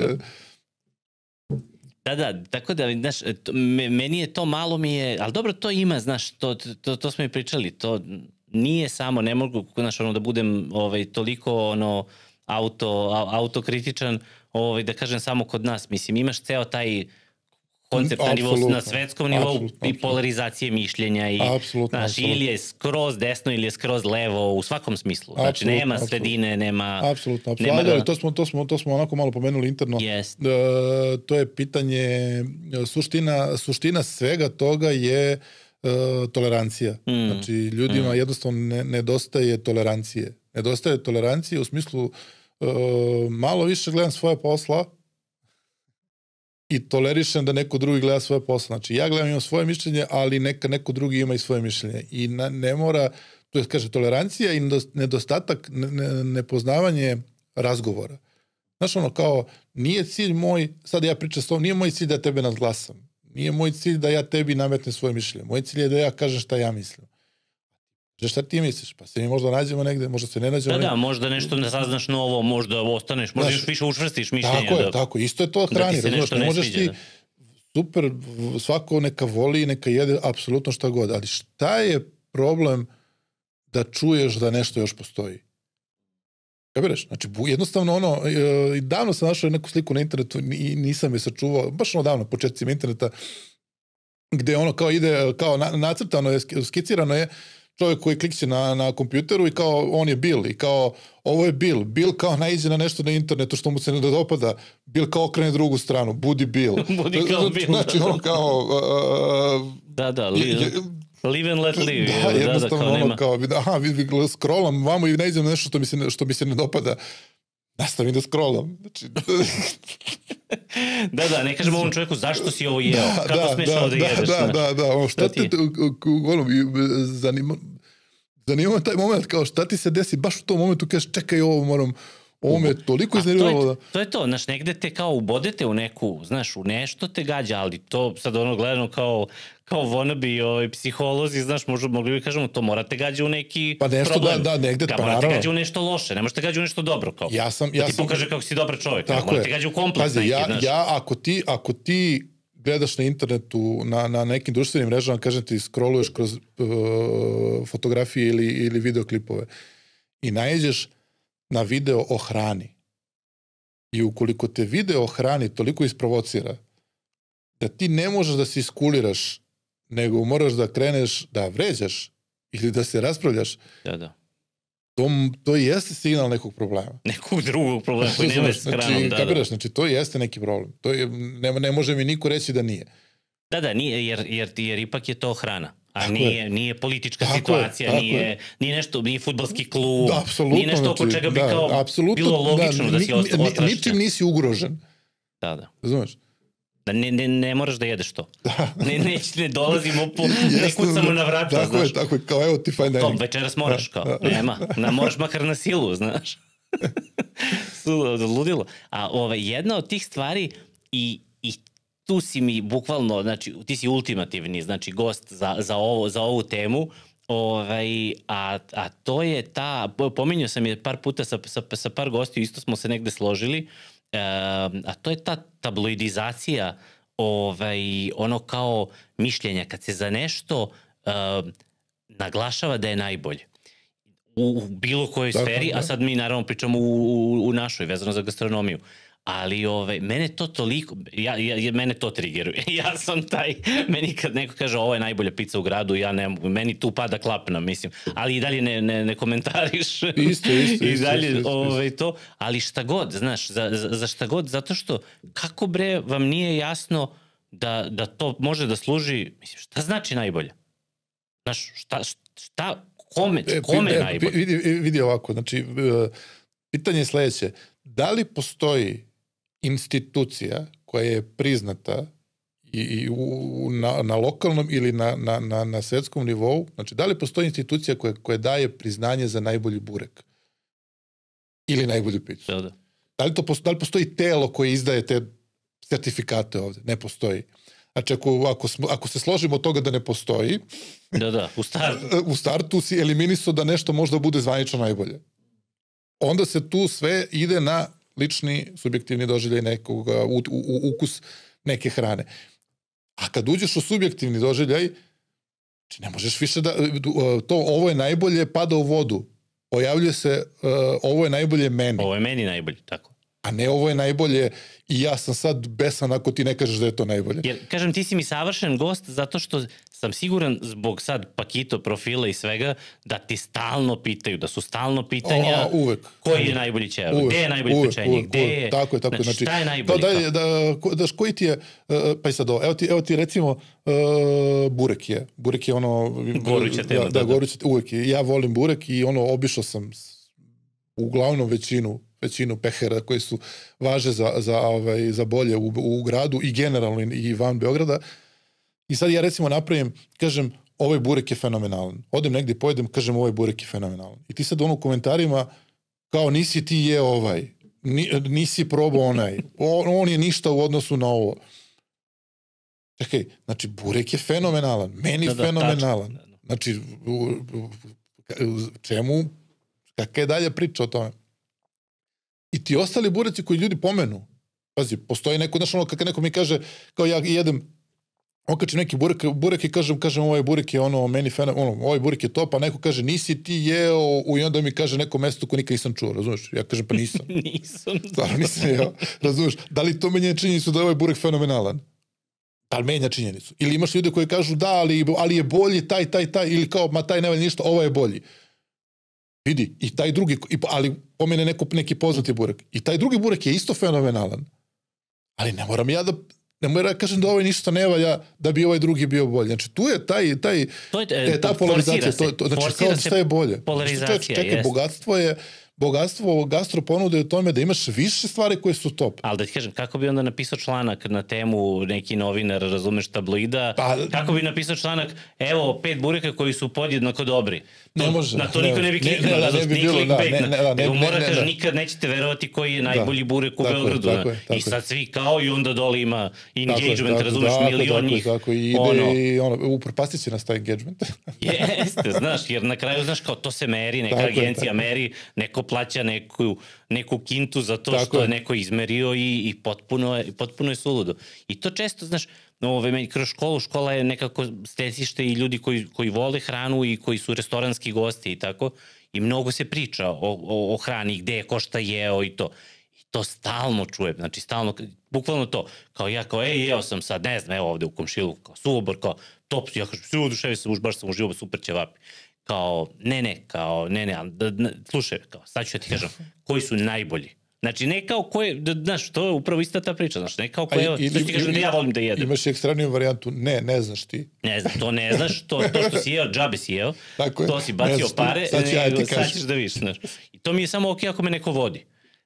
Speaker 1: Da, tako da, znaš, meni je to malo ali dobro, to ima, znaš, to smo i pričali, to nije samo, ne mogu, znaš, da budem toliko, autokritičan, da kažem samo kod nas, mislim, imaš ceo taj koncept na svetskom nivou i polarizacije mišljenja i, znaš, ili je skroz desno ili je skroz levo u svakom smislu. Znači, nema sredine, nema...
Speaker 2: Apsolutno. To smo onako malo pomenuli interno. To je pitanje, suština svega toga je tolerancija. Znači, ljudima jednostavno nedostaje tolerancije. Nedostaje tolerancije u smislu malo više gledam svoje posla i tolerišem da neko drugi gleda svoje posla. Znači, ja gledam, imam svoje mišljenje, ali neko drugi ima i svoje mišljenje. I ne mora, to je, kaže, tolerancija i nedostatak, nepoznavanje razgovora. Znaš, kao, nije cilj moj, sad ja pričam s tobom, nije moj cilj da tebe nadglasam. Nije moj cilj da ja tebi nametnem svoje mišljenje. Moj cilj je da ja kažem šta ja mislim. Šta ti misliš? Pa se mi možda nađemo negde, možda se ne nađemo negde.
Speaker 1: Da, možda nešto ne saznaš novo, možda ostaneš, možda još više učvrstiš mišljenje.
Speaker 2: Tako, isto je to hrani, razumiješ, ne možeš ti, super, svako neka voli, neka jede, apsolutno šta god, ali šta je problem da čuješ da nešto još postoji? Kapiraš? Znači, jednostavno davno sam našao neku sliku na internetu i nisam je sačuvao, baš davno, početcima interneta, gde kao ide, kao nacrtano je, skicirano je čovjek koji klikće na kompjuteru i kao on je Bill i kao ovo je Bill. Bill kao naiđe na nešto na internetu što mu se ne dopada. Bill kao okrene drugu stranu. Budi Bill.
Speaker 1: Budi kao Bill.
Speaker 2: Znači on kao...
Speaker 1: Live and let live.
Speaker 2: Da, jednostavno kao scrollam vamo i naiđem na nešto što mi se ne dopada. Nastavim da scrollam. Znači...
Speaker 1: Da, ne kažemo ovom čovjeku zašto si ovo jeo, kako smiješ ovo da jedeš.
Speaker 2: Da, šta te zanima taj moment, kao šta ti se desi, baš u tom momentu kažeš čekaj ovo me toliko iznerviralo.
Speaker 1: To je to, znaš, negde te kao ubodete u neku, znaš, u nešto te gađa, ali to sad gledano kao wannabe psiholozi, znaš, mogli bi kažemo, to morate gađa u neki problem.
Speaker 2: Da, negde, pa naravno.
Speaker 1: Morate gađa u nešto loše, ne možete gađa u nešto dobro, kao. Da ti pokaže kako si dobar čovjek, morate gađa u kompleks neki, znaš.
Speaker 2: Ako ti gledaš na internetu, na nekim društvenim mrežama, kažem ti, scrolluješ kroz fotografije ili videoklipove i naiđeš na video o hrani. I ukoliko te video o hrani toliko isprovocira da ti ne možeš da se iskuliraš, nego moraš da kreneš da vređaš ili da se raspravljaš, to jeste signal nekog problema.
Speaker 1: Nekog drugog problema koji nema s hranom.
Speaker 2: Znači, to jeste neki problem. Ne može mi niko reći da nije.
Speaker 1: Da, nije, jer ipak je to hrana. A nije politička situacija, nije nešto, nije fudbalski klub, nije nešto oko čega bi kao bilo logično da si ostrašćen.
Speaker 2: Ničim nisi ugrožen.
Speaker 1: Da.
Speaker 2: Razumeš?
Speaker 1: Da ne moraš da jedeš to. Ne dolazimo ne kucamo na vrata, znaš.
Speaker 2: Tako je, kao evo ti fine dining.
Speaker 1: To večeras moraš, kao, nema. Moraš makar na silu, znaš. Ludilo. A jedna od tih stvari i tu si mi bukvalno, znači, ti si ultimativni, znači, gost za ovu temu, a to je pominjao sam je par puta sa par gostiju, isto smo se negde složili, a to je ta tabloidizacija ono kao mišljenja, kad se za nešto naglašava da je najbolje u bilo kojoj sferi, a sad mi naravno pričamo u našoj, vezano za gastronomiju. Ali mene to toliko, mene to trigeruje. Ja sam taj, meni kad neko kaže ovo je najbolja pizza u gradu, meni tu pada klapna, mislim. Ali i dalje ne komentariš.
Speaker 2: Isto.
Speaker 1: I dalje to, ali šta god, znaš, za šta god, zato što kako bre vam nije jasno da to može da služi, mislim, šta znači najbolje? Znaš, šta, kome najbolje?
Speaker 2: Vidi ovako, znači, pitanje je sledeće. Da li postoji institucija koja je priznata i na lokalnom ili na svetskom nivou, znači da li postoji institucija koja daje priznanje za najbolji burek ili najbolju picu? Da li postoji telo koje izdaje te sertifikate ovde? Ne postoji. Znači, ako se složimo od toga da ne postoji, u startu si eliminisao da nešto možda bude zvanično najbolje. Onda se tu sve ide na lični, subjektivni doživljaj nekog, ukus neke hrane. A kad uđeš u subjektivni doživljaj, ne možeš više da... ovo je najbolje, pada u vodu. Pojavljuje se, ovo je najbolje meni.
Speaker 1: Ovo je meni najbolje, tako.
Speaker 2: A ne ovo je najbolje i ja sam sad besan ako ti ne kažeš da je to najbolje.
Speaker 1: Jer, kažem, ti si mi savršen gost zato što sam siguran zbog sad pakito, profila i svega da ti stalno pitaju, da su stalno pitanja koji je najbolji ćevap, gde je najbolji pečenje, gde je...
Speaker 2: Tako je.
Speaker 1: Znači, šta je najbolji?
Speaker 2: Koji ti je... Pa i sad ovo, evo ti recimo burek je. Burek je ono...
Speaker 1: Goruća tema.
Speaker 2: Da, goruća tema, uvek je. Ja volim burek i obišao sam uglavnom većinu pehera koji su važe za bolje u gradu i generalno i van Beograda. I sad ja recimo napravim, kažem, ovaj burek je fenomenalan. Odem negdje, pojedem, kažem, ovaj burek je fenomenalan. I ti sad u komentarima, kao nisi ti je ovaj, nisi probao onaj, on je ništa u odnosu na ovo. Čekaj, znači burek je fenomenalan, meni fenomenalan. Znači, čemu, kakva je dalje priča o tome? I ti ostali bureci koji ljudi pomenu. Pazi, postoji neko, znaš ono, kako neko mi kaže, kao ja jedem, okačim neki burek i kažem ovaj burek je meni ovaj burek je to, pa neko kaže nisi ti jeo i onda mi kaže neko mesto koje nikad nisam čuo, razumiješ? Ja kažem pa nisam. Stvarno nisam jeo, razumiješ? Da li to menja činjenicu da je ovaj burek fenomenalan? Da li menja činjenicu? Ili imaš ljude koji kažu da, ali je bolji taj, ili kao, ma taj ne valja ništa, ovo je bolji. Vidi, i taj drugi, ali pomene neki poznati burek. I taj drugi burek je isto fenomenalan. Ali ne moram ja da kažem da ovaj ništa ne valja da bi ovaj drugi bio bolji. Znači, tu je ta polarizacija. Znači, kao šta je bolje.
Speaker 1: Polarizacija,
Speaker 2: čekaj, bogatstvo gastroponude je u tome da imaš više stvari koje su top.
Speaker 1: Ali da ti kažem, kako bi onda napisao članak na temu neki novinar, razumeš, tabloida, kako bi napisao članak, evo, 5 bureka koji su podjednako dobri.
Speaker 2: Ne može.
Speaker 1: Na to niko ne bi kliknuo, nego mora kaže, nikad nećete verovati koji je najbolji burek u Beogradu. I sad svi kao i onda dole ima engagement, razumeš, milion njih.
Speaker 2: Tako, i upropastit će nas taj engagement.
Speaker 1: Jeste, znaš, jer na kraju, znaš, kao to se meri, neka agencija meri, neko plaća neku kintu za to što je neko izmerio i potpuno je suludo. I to često, znaš, kroz škola je nekako stecište i ljudi koji vole hranu i koji su restoranski gosti i tako, i mnogo se priča o hrani, gde je, ko šta jeo i to. I to stalno čujem, znači stalno, bukvalno to, kao ja, jeo sam sad, ne znam, evo ovde u komšilu, kao suvobor, kao top, ja kažem, svi oduševio sam, baš sam uživo, super ćevapi. Kao, ne, slušaj, sad ću ja ti kažem, koji su najbolji. Znači, ne kao koje, znaš, to je upravo ista ta priča, znaš, ne kao koje, sad ću ti kažem da ja volim da jedem.
Speaker 2: Imaš ekstremniju varijantu, ne znaš ti.
Speaker 1: Ne znam, to ne znaš, to što si jeo, džabe si jeo, to si bacio pare, sad ćeš da viš, znaš. I to mi je samo okej ako me neko vodi.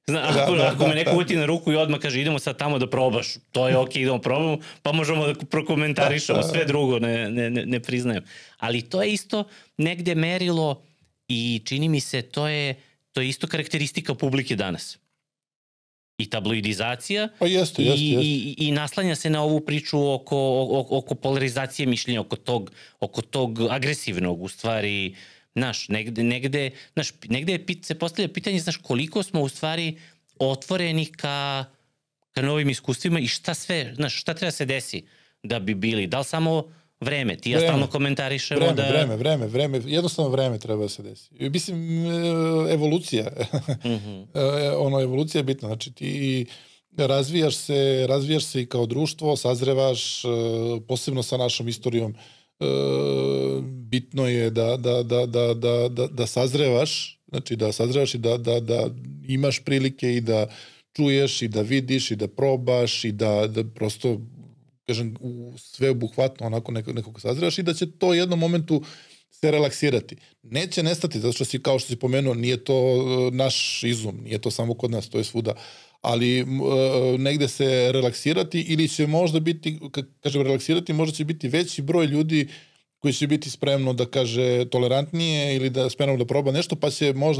Speaker 1: Ako me neko uti na ruku i odmah kaže idemo sad tamo da probaš, to je okej, idemo probamo, pa možemo da prokomentarišemo, sve drugo ne priznajem. Ali to je isto negde merilo i čini mi se to je isto karakteristika publike danas. I tabloidizacija i naslanja se na ovu priču oko polarizacije mišljenja, oko tog agresivnog, u stvari, negde se postavlja pitanje, koliko smo u stvari otvoreni ka novim iskustvima i šta treba se desi da bi bili, da li samo vreme, ti ja stalno komentarišemo
Speaker 2: vreme, jednostavno vreme treba da se desi. Mislim, evolucija. Evolucija je bitna, znači ti razvijaš se i kao društvo, sazrevaš, posebno sa našom istorijom, bitno je da sazrevaš, znači da sazrevaš i da imaš prilike i da čuješ i da vidiš i da probaš i da prosto, kažem, sveobuhvatno onako nekako sazrevaš i da će to u jednom momentu se relaksirati. Neće nestati, zato što si, kao što si pomenuo, nije to naš izum, nije to samo kod nas, to je svuda. Ali negde se relaksirati ili će možda biti, kažem relaksirati, možda će biti veći broj ljudi koji će biti spremno da kaže tolerantnije ili da spremno da proba nešto, pa će možda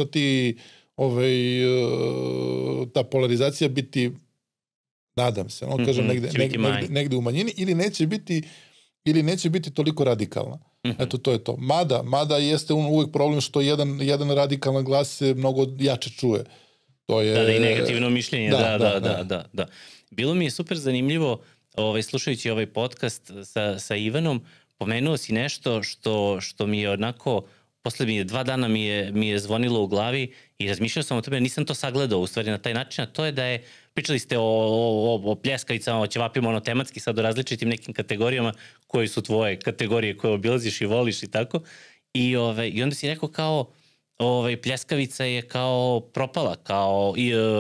Speaker 2: ta polarizacija biti, nadam se, kažem, negde u manjini ili neće biti toliko radikalna. Eto, to je to. Mada jeste uvek problem što jedan radikalan glas se mnogo jače čuje.
Speaker 1: Da, i negativno mišljenje, da. Bilo mi je super zanimljivo, slušajući ovaj podcast sa Ivanom, pomenuo si nešto što mi je onako, posle 2 dana mi je zvonilo u glavi i razmišljao sam o tebe, nisam to sagledao u stvari na taj način, a to je da je, pričali ste o pljeskavicama, o ćevapima, tematski sad o različitim nekim kategorijama koji su tvoje kategorije koje obilaziš i voliš i tako, i onda si rekao kao, pljeskavica je kao propala, kao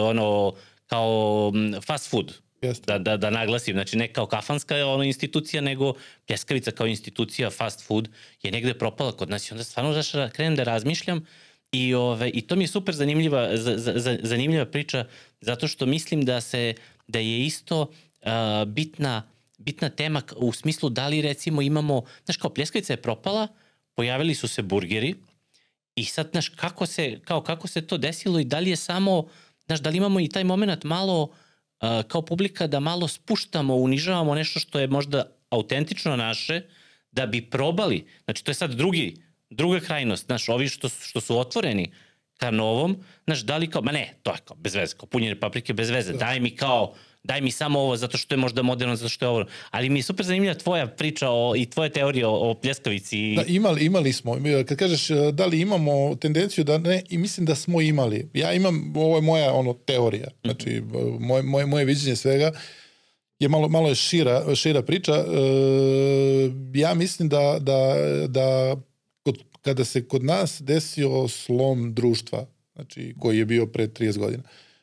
Speaker 1: fast food. Da naglasim, znači ne kao kafanska institucija, nego pljeskavica kao institucija, fast food, je negde propala kod nas i onda stvarno krenem da razmišljam i to mi je super zanimljiva priča, zato što mislim da je isto bitna tema u smislu da li recimo imamo, znaš, kao pljeskavica je propala, pojavili su se burgeri i sad, znaš, kako se to desilo i da li je samo, znaš, da li imamo i taj moment malo kao publika da malo spuštamo, unižavamo nešto što je možda autentično naše, da bi probali. Znači, to je sad druga krajnost. Znaš, ovi što su otvoreni ka novom, znaš, da li kao, to je kao bez veze, kao punjene paprike bez veze, daj mi samo ovo zato što je možda moderno, zato što je ovo. Ali mi je super zanimljiva tvoja priča i tvoje teorije o pljeskavici.
Speaker 2: Da, imali smo. Kad kažeš da li imamo tendenciju da ne, i mislim da smo imali. Ja imam, ovo je moja teorija. Znači, moje viđenje svega je malo je šira priča. Ja mislim da kada se kod nas desio slom društva, znači koji je bio pre 30 godina,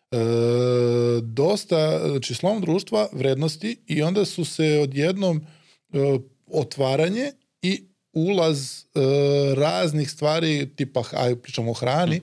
Speaker 2: dosta, znači slom društva, vrednosti, i onda su se odjednom otvaranje i ulaz raznih stvari, tipa, pričamo o hrani,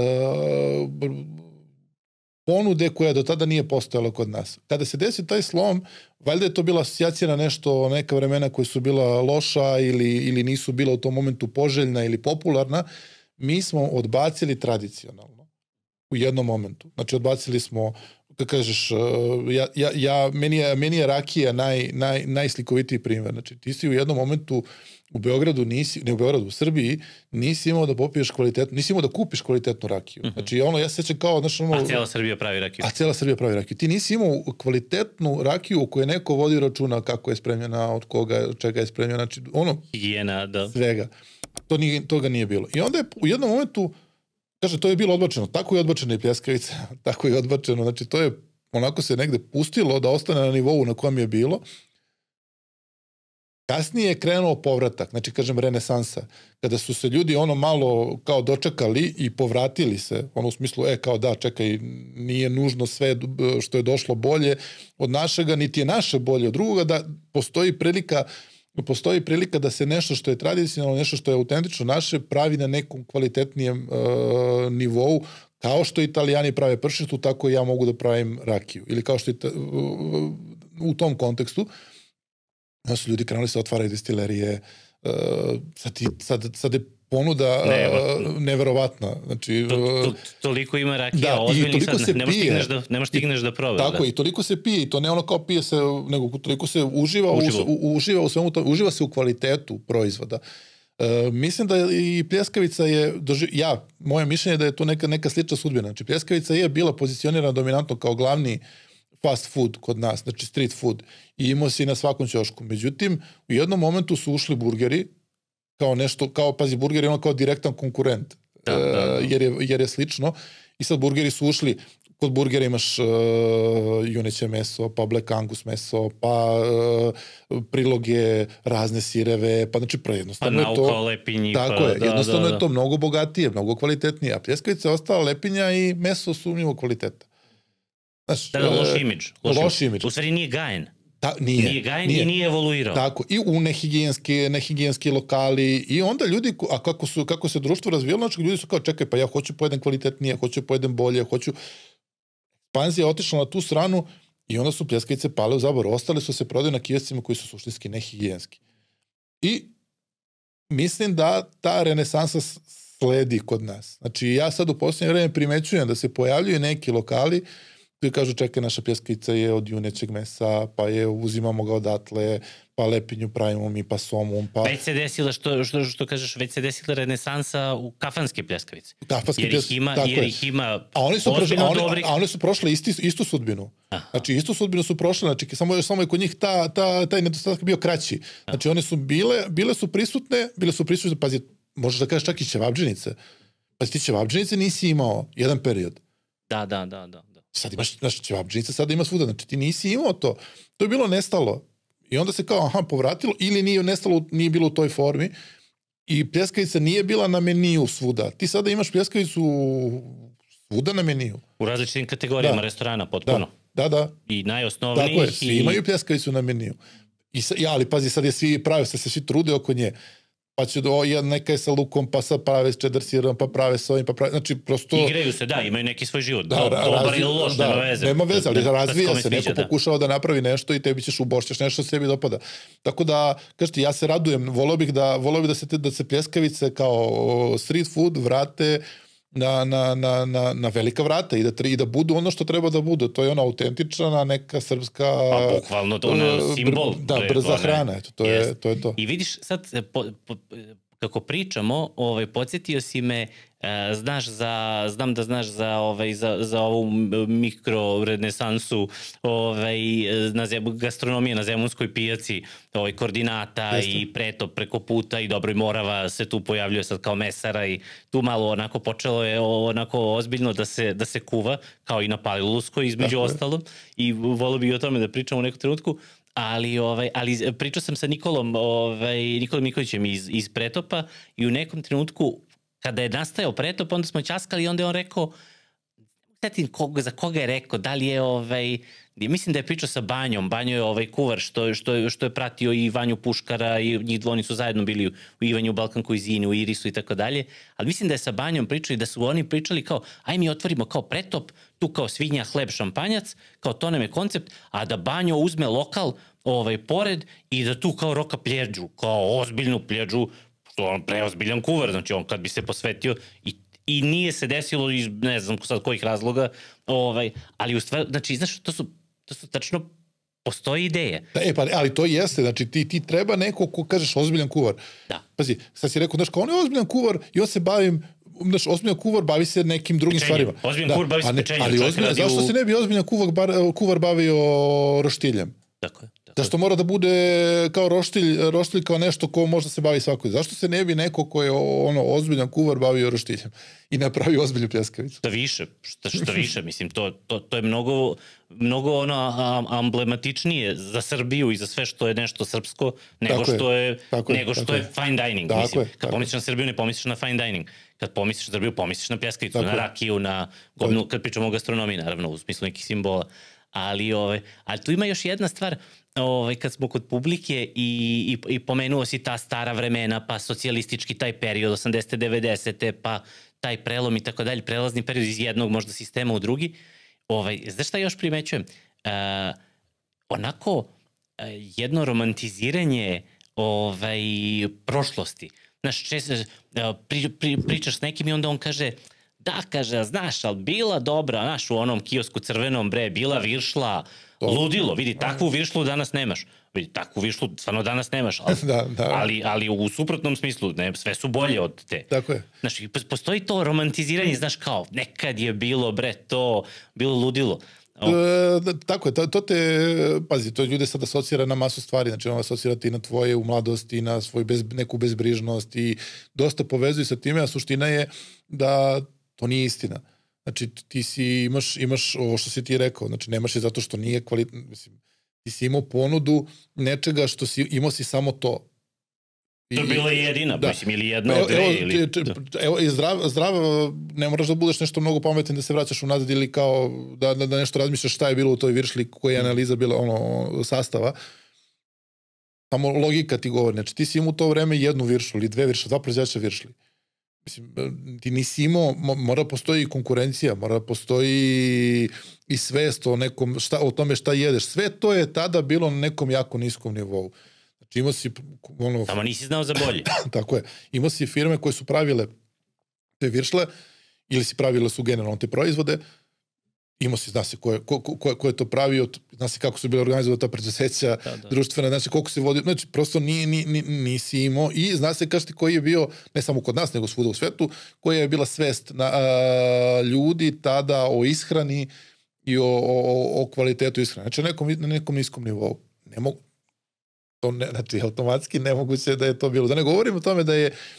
Speaker 2: ponude koja do tada nije postojala kod nas. Kada se desio taj slom, valjda je to bila asocijacija na nešto, neka vremena koja su bila loša ili nisu bila u tom momentu poželjna ili popularna, mi smo odbacili tradicionalno u jednom momentu. Znači, odbacili smo, kako kažeš, meni je rakija najslikovitiji primjer. Znači, ti si u jednom momentu u Beogradu, u Srbiji, nisi imao da popiješ kvalitetnu, nisi imao da kupiš kvalitetnu rakiju. Znači, ja se sjećam kao, znaš,
Speaker 1: A cijela Srbija pravi rakiju.
Speaker 2: Ti nisi imao kvalitetnu rakiju u kojoj neko vodi računa kako je spremljena, od čega je spremljena, znači,
Speaker 1: higijena, da.
Speaker 2: Svega. Toga nije bilo. I onda je u jednom momentu, kaže, to je bilo odbačeno. Tako je odbačena i pljeskavica. Tako je odbačeno. Znači, to je onako se negde pustilo da ostane na nivou na kojem je bilo. Kasnije je krenuo povratak, znači, kažem, renesansa. Kada su se ljudi malo kao dočekali i povratili se, u smislu, kao da, čekaj, nije nužno sve što je došlo bolje od našega, niti je naše bolje od drugoga, da postoji prilika da se nešto što je tradicionalno, nešto što je autentično naše, pravi na nekom kvalitetnijem nivou, Kao što Italijani prave pršutu, tako i ja mogu da pravim rakiju. Ili kao što u tom kontekstu su ljudi krenuli se otvaraju destilerije, sad je ponuda neverovatna. Znači,
Speaker 1: toliko ima rakija, ozbiljni sad, ne možeš stigneš da probaš.
Speaker 2: Tako, i toliko se pije, i to ne ono kao pije se, nego toliko se uživa u svemu to, uživa se u kvalitetu proizvoda. Mislim da i pljeskavica je, moje mišljenje je da je to neka slična sudbina. Znači, pljeskavica je bila pozicionirana dominantno kao glavni fast food kod nas, znači street food, i imao se i na svakom ćošku. Međutim, u jednom momentu su ušli burgeri, kao nešto, pazi, burger je ono kao direktan konkurent, jer je slično, i sad burgeri su ušli, kod burgera imaš juneće meso, pa Black Angus meso, pa priloge, razne sireve, pa znači jednostavno je to...
Speaker 1: Pa nauka o lepinji.
Speaker 2: Tako je, jednostavno je to mnogo bogatije, mnogo kvalitetnije, a pljeskavica je ostala lepinja i meso sumnjivo kvaliteta.
Speaker 1: Loš imidž. U stvari nije gajen. Nije gajen i nije evoluirao.
Speaker 2: Tako, i u nehigijenski lokali, i onda ljudi, a kako se društvo razvijalo, znači ljudi su kao, čekaj, pa ja hoću pojedem kvalitetnije, hoću pojedem bolje, Ekspanzija je otišla na tu stranu i onda su pljeskavice pale u zaboru. Ostale su se prodaju na kioscima koji su suštinski nehigijenski. I mislim da ta renesansa sledi kod nas. Znači, ja sad u posljednje vreme primećujem da se pojavljuju neki lokali koji kažu, čekaj, naša pljeskavica je od junećeg mesa, pa je uzimamo ga odatle, pa lepinju pravimo mi, pa somum, pa...
Speaker 1: Već se desila, što kažeš, već se desila renesansa u kafanske pljeskavice. Jer ih ima ozbiljno dobrih...
Speaker 2: A one su prošle istu sudbinu. Znači, istu sudbinu su prošle, znači, samo je kod njih taj nedostatak bio kraći. Znači, one su bile su prisutne, pazi, možeš da kažeš čak i ćevabdžinice. Pazi, ti ćevabdžinice nisi imao jedan period.
Speaker 1: Da.
Speaker 2: Sad imaš, znači, ćevabdžinice sada ima svuda, znači ti nisi imao to. To je bilo nestalo. I onda se kao, povratilo, ili nije nestalo, nije bilo u toj formi. I pljeskavica nije bila na meniju svuda. Ti sada imaš pljeskavicu svuda na meniju.
Speaker 1: U različitim kategorijama restorana, potpuno.
Speaker 2: Da.
Speaker 1: I najosnovnijih.
Speaker 2: Tako je, svi imaju pljeskavicu na meniju. Ali pazi, sad je svi trude oko nje. Pa će neka je sa lukom, pa sad prave s cheddar sirom, pa prave s ovim, pa prave, znači prosto...
Speaker 1: Igraju se, imaju neki svoj život. Dobar ili loš, nema veze.
Speaker 2: Nema veze, ali razvija se, neko pokušava da napravi nešto i tebi ćeš ubošćeš nešto sebi dopada. Tako da, kažete, ja se radujem, volio bih da se pljeskavice kao street food vrate na velika vrata i da budu ono što treba da budu. To je ona autentična, neka srpska...
Speaker 1: Pa bukvalno to je simbol.
Speaker 2: Da, brza hrana, to je to.
Speaker 1: I vidiš sad, kako pričamo, podsjetio si me, znam da znaš za ovu mikrorenesansu gastronomije na Zemunskoj pijaci, Koordinata i Pretop preko puta i Dobro i Morava se tu pojavljuje sad kao mesara i tu malo onako počelo je onako ozbiljno da se kuva, kao i na Paliluskoj između ostalom, i volio bih o tome da pričam u nekom trenutku. Ali pričao sam sa Nikolom Nikolićem iz Pretopa i u nekom trenutku kada je nastajao Pretop, onda smo ćaskali i onda je on rekao, za koga je rekao, da li je mislim da je pričao sa Banjom. Banjo je kuvar što je pratio i Vanju Puškara i njih dvoni su zajedno bili u Ivanju, u Balkan Cuisine, u Irisu i tako dalje. Ali mislim da je sa Banjom pričao i da su oni pričali kao, aj mi otvorimo kao Pretop, tu kao svinja, hleb, šampanjac, kao to nam je koncept, a da Banjo uzme lokal pored i da tu kao roka pljeđu, kao ozbiljnu pljeđu, što on preozbiljan kuvar, znači on kad bi se posvetio i nije se desilo iz ne znam sad kojih razloga, ali u stvari, znači, znaš, to su tačno, postoji ideje.
Speaker 2: Ali to jeste, znači ti treba neko ko kažeš ozbiljan kuvar.
Speaker 1: Da.
Speaker 2: Pazi, sad si rekao, znaš, kao on je ozbiljan kuvar i on se ozbiljan kuvar bavi se nekim drugim stvarima.
Speaker 1: Ozbiljan kuvar bavi se pečenjem.
Speaker 2: Ali zašto se ne bi ozbiljan kuvar bavio roštiljem?
Speaker 1: Tako je.
Speaker 2: Zašto mora da bude kao roštilj kao nešto ko možda se bavi svakoj? Zašto se ne bi neko ko je ozbiljan kuvar bavio roštiljem i napravio ozbiljnu pljeskavicu?
Speaker 1: Što više, mislim, to je mnogo emblematičnije za Srbiju i za sve što je nešto srpsko nego što je fine dining. Kad pomisliš na Srbiju, ne pomisliš na fine dining. Kad pomisliš na Srbiju, pomisliš na pljeskavicu, na rakiju, na gomilu, kad pričamo o gastronomiji, naravno, u smislu nekih simbola. Ali tu ima još jedna stvar, kad smo kod publike i pomenuo si ta stara vremena, pa socijalistički taj period, 80. 90. pa taj prelom i tako dalje, prelazni period iz jednog možda sistema u drugi. Znaš šta još primećujem? Onako jedno romantiziranje prošlosti. Znaš, pričaš s nekim i onda on kaže, da, kaže, znaš, ali bila dobra, znaš, u onom kiosku crvenom, bre, bila viršla, ludilo, vidi, takvu viršlu danas nemaš. Vidi, takvu viršlu stvarno danas nemaš, ali u suprotnom smislu, ne, sve su bolje od te.
Speaker 2: Tako je.
Speaker 1: Znaš, postoji to romantiziranje, znaš, kao, nekad je bilo, bre, to, bilo ludilo.
Speaker 2: Tako je, to te, pazi, to ljude sad asocira na masu stvari, znači on asocira ti na tvoje u mladosti, na svoju neku bezbrižnost i dosta povezuju sa time, a suština je da to nije istina. Znači ti imaš ovo što si ti rekao, znači nemaš je zato što nije kvalitetno, mislim, ti si imao ponudu nečega što imao si samo to.
Speaker 1: To je bila jedina, mislim, ili jedna od dve.
Speaker 2: Evo, zdrav, ne moraš da budeš nešto mnogo pametan da se vraćaš unazad ili kao da nešto razmišljaš šta je bilo u toj viršli, koja je analiza bila sastava. Samo logika ti govori. Znači, ti si imao u to vreme jednu viršlu ili dve viršle, dva proizvođača viršli. Mislim, ti nisi imao, mora postoji konkurencija, mora postoji i svest o tome šta jedeš. Sve to je tada bilo na nekom jako niskom nivou. Znači imao si...
Speaker 1: Tamo nisi znao za bolje.
Speaker 2: Tako je. Imao si firme koje su pravile te viršle ili si pravile su generalno te proizvode. Imao si, zna se ko je to pravio, zna se kako su bile organizovane ta preduzeća društvena, znači koliko se vodio, znači prosto nisi imao i zna se kažete koji je bio, ne samo kod nas nego svuda u svetu, koja je bila svest ljudi tada o ishrani i o kvalitetu ishrane. Znači na nekom niskom nivou. Znači, automatski nemoguće da je to bilo. Da ne govorim o tome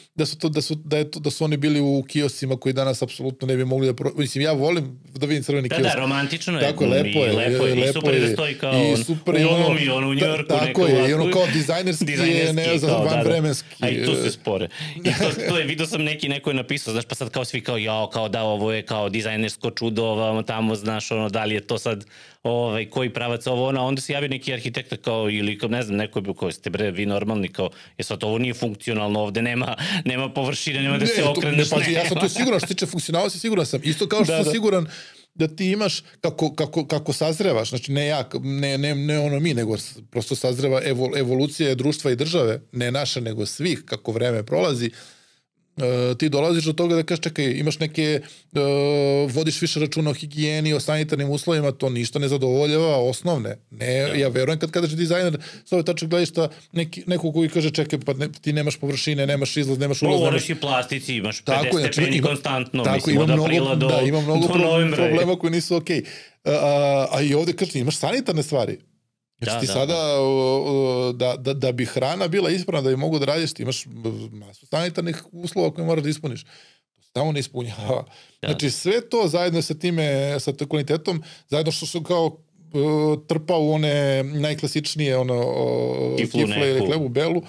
Speaker 2: da su oni bili u kioscima koji danas apsolutno ne bi mogli da... Mislim, ja volim da vidim crveni kiosk.
Speaker 1: Da, romantično je.
Speaker 2: Tako je, lepo je.
Speaker 1: I super je da stoji kao ono u Njorku.
Speaker 2: Tako je, i ono kao dizajnerski je, ne znam, vanvremenski.
Speaker 1: A i tu se spore. I to je, vidio sam neko je napisao, znaš, pa sad kao svi kao da ovo je kao dizajnersko čudo, tamo, znaš, da li je to sad koji pravac ovo, onda se javi neki arhitekta kao, ili ne znam, neko je bio kao, ste bre, vi normalni, kao, sad ovo nije funkcionalno, ovde nema površine, nema da se okreneš.
Speaker 2: Ja sam tu siguran, što se tiče funkcionalnosti, siguran sam. Isto kao što sam siguran da ti imaš, kako sazrevaš, znači ne ja, ne ono mi, nego prosto sazreva evolucija društva i države, ne naša, nego svih, kako vreme prolazi, ti dolaziš do toga da kažeš, čekaj, imaš neke, vodiš više računa o higijeni, o sanitarnim uslovima, to ništa ne zadovoljava osnovne. Ja verujem kad kažeš dizajner, s ove tačke gledišta, neko koji kaže, čekaj, pa ti nemaš površine, nemaš izlaz, nemaš ulaz.
Speaker 1: Moraš i plastici, imaš 50 stepeni konstantno,
Speaker 2: mislim, od aprila do novembra. Ima mnogo problema koji nisu okej. A i ovde kažeš, imaš sanitarne stvari. Znači ti sada, da bi hrana bila ispravna, da bi mogu da radiš, ti imaš masu sanitarnih uslova koje moraš da ispuniš. To se tamo ne ispunjava. Znači sve to zajedno sa time, sa kvalitetom, zajedno što su kao trpa u one najklasičnije kifle ili klebu belu,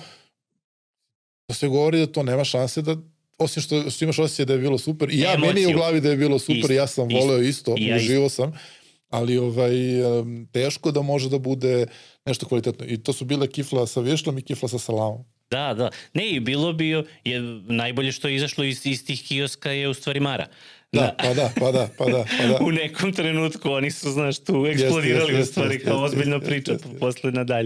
Speaker 2: to se govori da to nema šanse da, osim što imaš osjećaj da je bilo super. I ja, meni je u glavi da je bilo super, ja sam voleo isto, uživo sam. Ali teško da može da bude nešto kvalitetno. I to su bile kifla sa viršlom i kifla sa salamom.
Speaker 1: Da. Ne, i bilo bi najbolje što je izašlo iz tih kioska je u stvari Mara.
Speaker 2: Pa da.
Speaker 1: U nekom trenutku oni su, znaš, tu eksplodirali u stvari kao ozbiljna priča posle nadalje.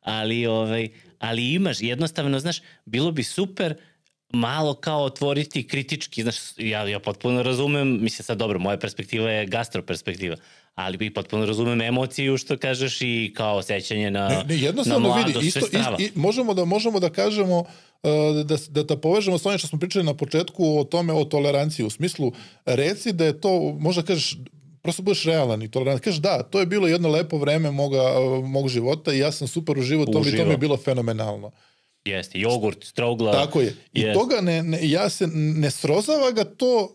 Speaker 1: Ali imaš, jednostavno, znaš, bilo bi super malo kao otvoriti kritički, znaš, ja potpuno razumem, mislim sad dobro, moja perspektiva je gastro perspektiva, ali bi potpuno razumem emociju što kažeš i kao sećanje na mladost, sve strava.
Speaker 2: Možemo da kažemo da povežemo s onim što smo pričali na početku o tome, o toleranciji, u smislu reci da je to, možda kažeš, prosto budeš realan i tolerantan. Kažeš da, to je bilo jedno lepo vreme mog života i ja sam super uživao to mi je bilo fenomenalno.
Speaker 1: Jeste, jogurt, strogla.
Speaker 2: Tako je. I toga ne srozava ga to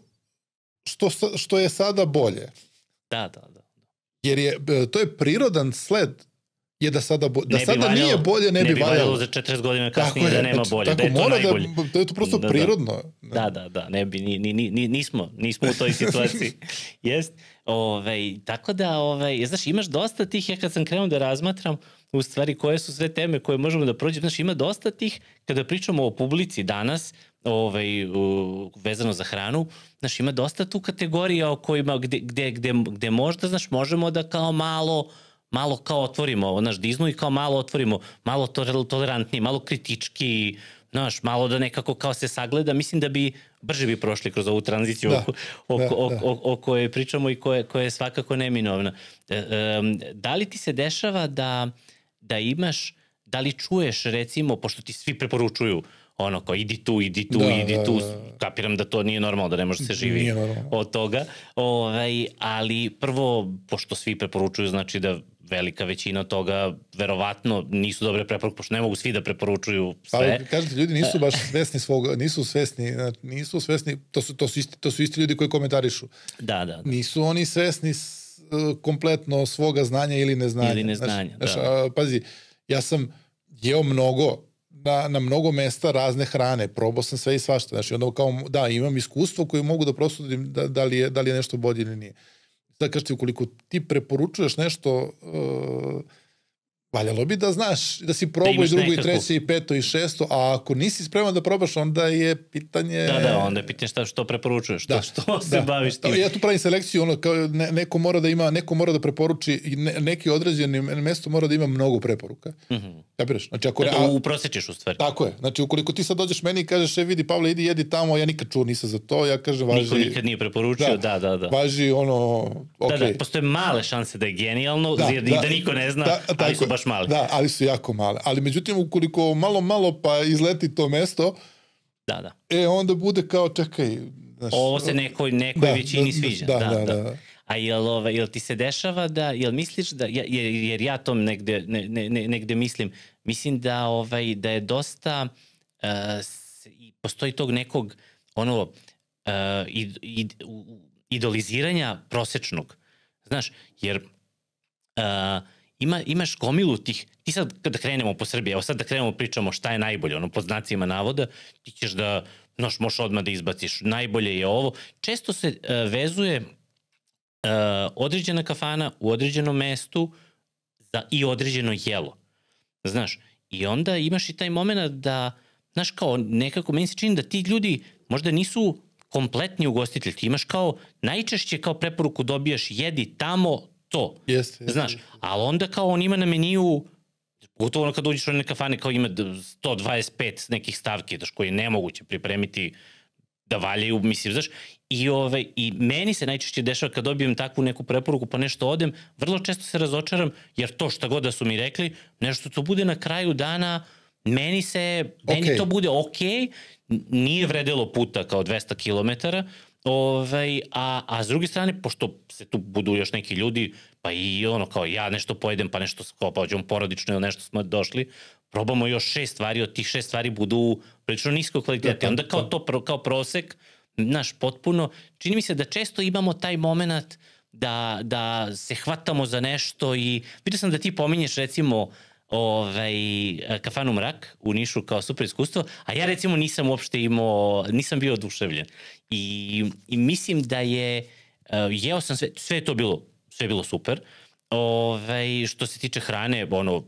Speaker 2: što je sada bolje.
Speaker 1: Da.
Speaker 2: Jer to je prirodan sled. Je da sada nije bolje, ne bi valjalo.
Speaker 1: Za 40 godina kasnije da nema bolje, da je to najbolje.
Speaker 2: Da je to prosto prirodno.
Speaker 1: Da, ne bi, nismo u toj situaciji. Jest. Tako da, znaš, imaš dosta tih, ja kad sam krenuo da razmatram, u stvari koje su sve teme koje možemo da prođemo, znaš, ima dosta tih, kada pričamo o publici danas, vezano za hranu. Znaš, ima dosta tu kategorija o kojima, gde možda, znaš, možemo da kao malo kao otvorimo, znaš, Disney i kao malo otvorimo, malo tolerantniji, malo kritički, znaš, malo da nekako kao se sagleda. Mislim da bi brže bi prošli kroz ovu tranziciju o kojoj pričamo i koja je svakako neminovna. Da li ti se dešava da imaš, da li čuješ recimo, pošto ti svi preporučuju ono kao idi tu, kapiram da to nije normalno, da ne može se živi od toga, ali prvo, pošto svi preporučuju, znači da velika većina toga verovatno nisu dobre preporuke, pošto ne mogu svi da preporučuju sve.
Speaker 2: Pa, kažete, ljudi nisu baš svesni svoga, nisu svesni, to su isti ljudi koji komentarišu.
Speaker 1: Da.
Speaker 2: Nisu oni svesni kompletno svoga znanja ili neznanja.
Speaker 1: Ili neznanja,
Speaker 2: da. Pazi, ja sam jeo mnogo na mnogo mesta razne hrane, probao sam sve i svašta, znači onda kao, da, imam iskustvo koje mogu da prosudim da li je nešto bolje ili nije. Sad kažete, ukoliko ti preporučuješ nešto, valjalo bi da znaš, da si probao i drugo i treće i peto i šesto, a ako nisi spreman da probaš, onda je pitanje...
Speaker 1: Da, onda je pitanje što preporučuješ, što se baviš tim.
Speaker 2: Ja tu pravim selekciju, ono, kao neko mora da preporuči, neki određeni mesto mora da ima mnogo preporuka. Kapiraš? Znači,
Speaker 1: uprosečiš u stvari.
Speaker 2: Tako je. Znači, ukoliko ti sad dođeš meni i kažeš, vidi, Pavle, idi jedi tamo, ja nikad čuo nisam za to, ja kažem, važi...
Speaker 1: Niko nikad nije preporučio, da.
Speaker 2: Važi, ono, okej.
Speaker 1: Da, postoje male šanse da je genijalno, da niko ne zna, ali su baš male.
Speaker 2: Da, ali su jako male. Ali međutim, ukoliko malo pa izleti to mesto, onda bude kao, čekaj...
Speaker 1: Ovo se nekoj većini sviđa. Da. A jel ti se dešava jel misliš da, jer ja to negde mislim da je dosta, postoji tog nekog, idoliziranja prosečnog. Znaš, jer imaš gomilu tih, ti sad kada krenemo po Srbiji, evo sad da krenemo pričamo šta je najbolje, pod znacima navoda, ti ćeš da, možeš odmah da izbaciš, najbolje je ovo. Često se vezuje određena kafana u određenom mestu i određeno jelo. Znaš, i onda imaš i taj moment da, znaš, kao nekako, meni se čini da ti ljudi možda nisu kompletni ugostitelji, ti imaš kao, najčešće kao preporuku dobijaš jedi tamo to. Znaš, ali onda kao on ima na meniju, gotovo kad uđeš u one kafane, kao ima 125 nekih stavki, koje je nemoguće pripremiti da valjaju, mislim, znaš, i meni se najčešće dešava kad dobijem takvu neku preporuku pa nešto odem, vrlo često se razočaram, jer to šta god da su mi rekli, nešto to bude na kraju dana, meni to bude okej, nije vredelo puta kao 200 kilometara, a s druge strane, pošto se tu budu još neki ljudi, pa i ono kao ja nešto pojedem, pa nešto pođem porodično ili nešto smo došli, probamo još 6 stvari, od tih 6 stvari budu prilično nisko kvalitete. Onda kao prosek, znaš, potpuno, čini mi se da često imamo taj moment da se hvatamo za nešto i vidio sam da ti pominješ recimo kafanu Mrak u Nišu kao super iskustvo, a ja recimo nisam uopšte nisam bio oduševljen. I mislim da jeo sam sve je to bilo super. Što se tiče hrane,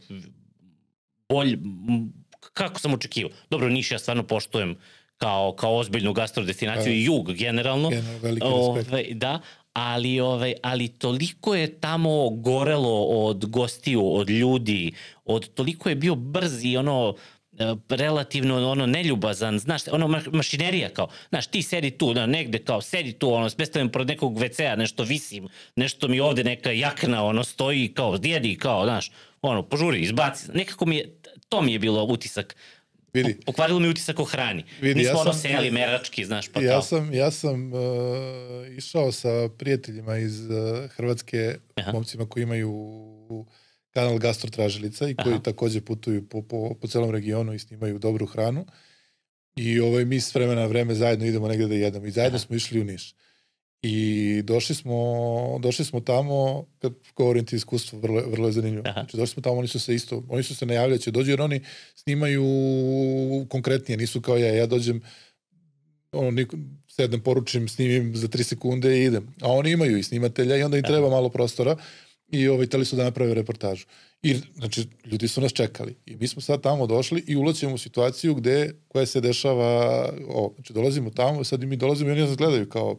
Speaker 1: kako sam očekivao. Dobro, Niš ja stvarno poštujem kao ozbiljnu gastrodestinaciju i jug generalno.
Speaker 2: Veliki respekt.
Speaker 1: Da, ali toliko je tamo gorelo od gostiju, od ljudi, toliko je bio brz i relativno neljubazan, znaš, mašinerija kao, znaš, ti sedi tu, negde kao, sedi tu, predstavljam pored nekog WC-a, nešto visim, nešto mi ovde neka jakna, stoji kao, jedi kao, znaš, požuri, izbaci, nekako to mi je bilo utisak. Pokvarilo mi utisak o hrani. Nismo sejali merački, znaš, pa kao.
Speaker 2: Ja sam išao sa prijateljima iz Hrvatske, momcima koji imaju kanal Gastro Tražilica i koji također putuju po celom regionu i snimaju dobru hranu. I mi s vremena na vreme zajedno idemo negdje da jedemo. I zajedno smo išli u Niš. I došli smo tamo, kad govorim ti iskustvo, vrlo je zanimljivo. Znači, došli smo tamo, oni su se najavljali, će dođu jer oni snimaju konkretnije, nisu kao ja dođem, sedem, poručim, snimim za 3 sekunde i idem. A oni imaju i snimatelja i onda im treba malo prostora. i teli su da naprave reportažu. I, znači, ljudi su nas čekali. I mi smo sad tamo došli i ulaćemo u situaciju koja se dešava, znači, dolazimo tamo, sad i mi dolazimo i oni nas gledaju kao,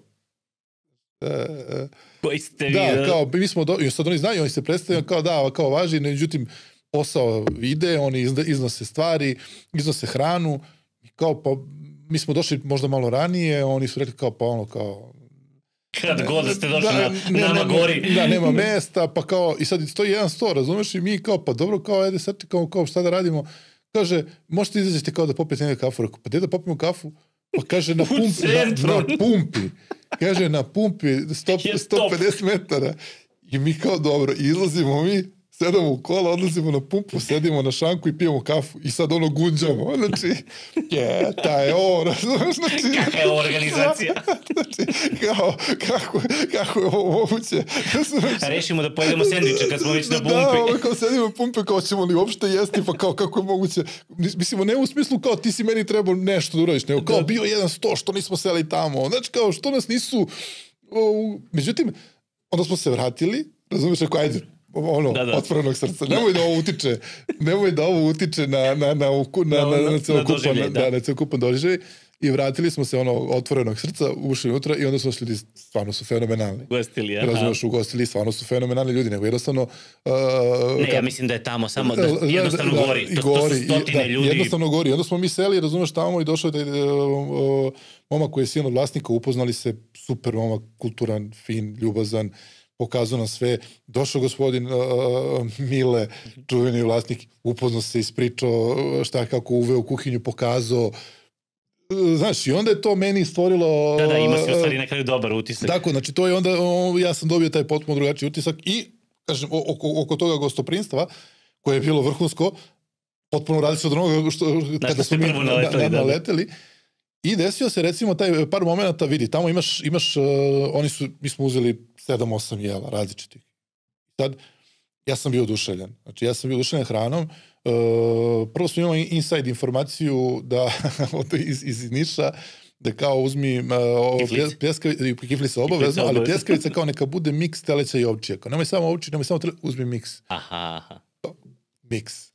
Speaker 1: koji ste vi?
Speaker 2: Da, kao, mi smo, i sad oni znaju, oni se predstavljaju kao da, kao važi, međutim, posao ide, oni iznose stvari, iznose hranu, i kao, pa, mi smo došli možda malo ranije, oni su rekli kao, pa ono, kao,
Speaker 1: kad god ste došli nama gori.
Speaker 2: Da, nema mesta, pa kao, i sad stoji jedan sto, razumeš, i mi kao, pa dobro, kao, ajde sad, kao šta da radimo, kaže, možete izađete kao da popijete nekaj kafu, rekao, pa gde da popijemo kafu? Pa kaže, na pumpi, kaže, na pumpi, 150 metara, i mi kao, dobro, izlazimo mi, sedamo u kola, odlazimo na pumpu, sedimo na šanku i pijemo kafu i sad ono gunđamo, znači, taj ovo, razumeš, znači...
Speaker 1: Kakva je ovo organizacija?
Speaker 2: Znači, kako je ovo moguće?
Speaker 1: Rešimo da pojedemo sendviče kad smo već na pumpi.
Speaker 2: Da, kao sedimo na pumpi, kao ćemo li uopšte jesti, pa kao kako je moguće? Mislimo, ne u smislu kao ti si meni trebao nešto da uradiš, nego kao bio jedan sto što nismo seli tamo, znači kao što nas nisu... Međutim, onda smo se vratili, razumeš, ako ajde, otvorenog srca. Nemoj da ovo utiče na celokupan doživljaj. I vratili smo se otvorenog srca, ušli unutra i onda su nas ljudi stvarno su fenomenalni.
Speaker 1: Ugostili, ja.
Speaker 2: Razumeš, ugostili, stvarno su fenomenalni ljudi, nego jednostavno...
Speaker 1: ja mislim da je tamo samo jednostavno gori. To su stotine ljudi.
Speaker 2: Jednostavno gori. Onda smo mi seli, razumeš, tamo i došao je momak koji je sin od vlasnika, upoznali se, super momak, kulturan, fin, ljubazan, pokazao nam sve, došao gospodin Mile, čuveni vlasnik, upoznao se, ispričao šta kako uveo u kuhinju, pokazao, znaš, i onda je to meni stvorilo...
Speaker 1: Da, ima se u stvari nekako dobar utisak.
Speaker 2: Tako, znači to je onda, ja sam dobio taj potpuno drugačiji utisak i, kažem, oko toga gostoprinstva, koje je bilo vrhunsko, potpuno različno od onoga kada smo mi naleteli. I desio se, recimo, taj par momenta, vidi, tamo imaš mi smo uzeli 7-8 jela različitih. Sad, ja sam bio oduševljen. Znači, ja sam bio oduševljen hranom. Prvo smo imali inside informaciju da, iz Niša, da kao uzmi kiflice obavezno, ali pljeskavica kao neka bude miks teleća i ovčija. Nemoj samo ovčije, nemoj samo uzmi miks.
Speaker 1: Aha.
Speaker 2: Miks.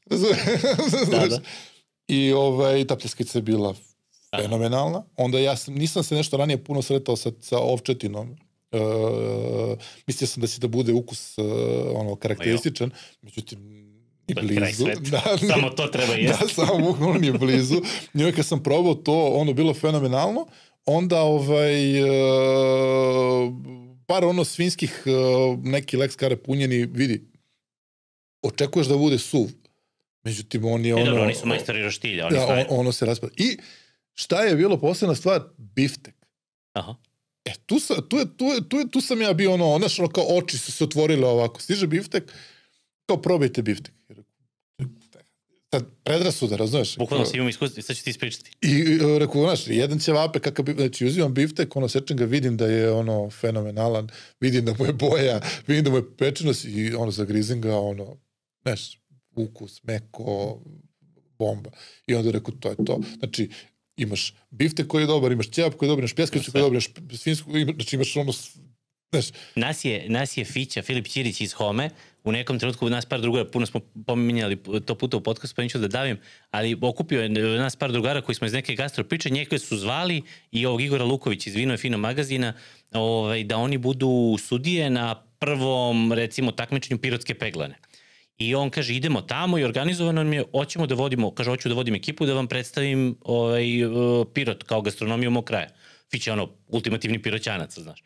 Speaker 2: I ta pljeskavica je bila fenomenalna. Onda nisam se nešto ranije puno sretao sa ovčetinom. Mislio sam da će da bude ukus karakterističan, međutim ni blizu.
Speaker 1: Samo to treba jesti.
Speaker 2: Da, samo bukvalno nije blizu. Njoj kad sam probao to, bilo fenomenalno. Onda par svinskih neki leks kare punjeni, vidi, očekuješ da bude suv. Međutim, on je
Speaker 1: dobro, oni su majstori roštilja.
Speaker 2: Ono se raspada. I šta je bilo posebna stvar? Biftek.
Speaker 1: Aha.
Speaker 2: Tu sam ja bio kao oči su se otvorile ovako. Stiže biftek, kao probajte biftek. Sad, predrasuda, razumeš?
Speaker 1: Bukvalno si imam iskustvo, sad ću ti ispričati.
Speaker 2: I rekao, znaš, jedan ćevape, znači uzimam biftek, sečem ga, vidim da je fenomenalan, vidim da mu je boja, vidim da mu je pečenost i zagrizem ga, znaš, ukus, meko, bomba. I onda rekao, to je to. Znači, imaš biftek koji je dobar, imaš ćevap koji je dobar, imaš pljeskavicu koji je dobar, imaš svinsku, znači imaš znaš.
Speaker 1: Nas je Fića, Filip Ćirić iz Home, u nekom trenutku nas par drugara, puno smo pominjali to puta u podcastu, pa neću da davim, ali okupio je nas par drugara koji smo iz neke gastro priče, njeke su zvali i ovog Igora Luković iz Vino i Fino magazina, da oni budu sudije na prvom, recimo, takmičenju pirotske peglane. I on kaže, idemo tamo i organizovano mi je, hoćemo da vodimo, kaže, hoću da vodim ekipu da vam predstavim Pirot kao gastronomiju mog kraja. Fić je ultimativni piroćanac, znaš.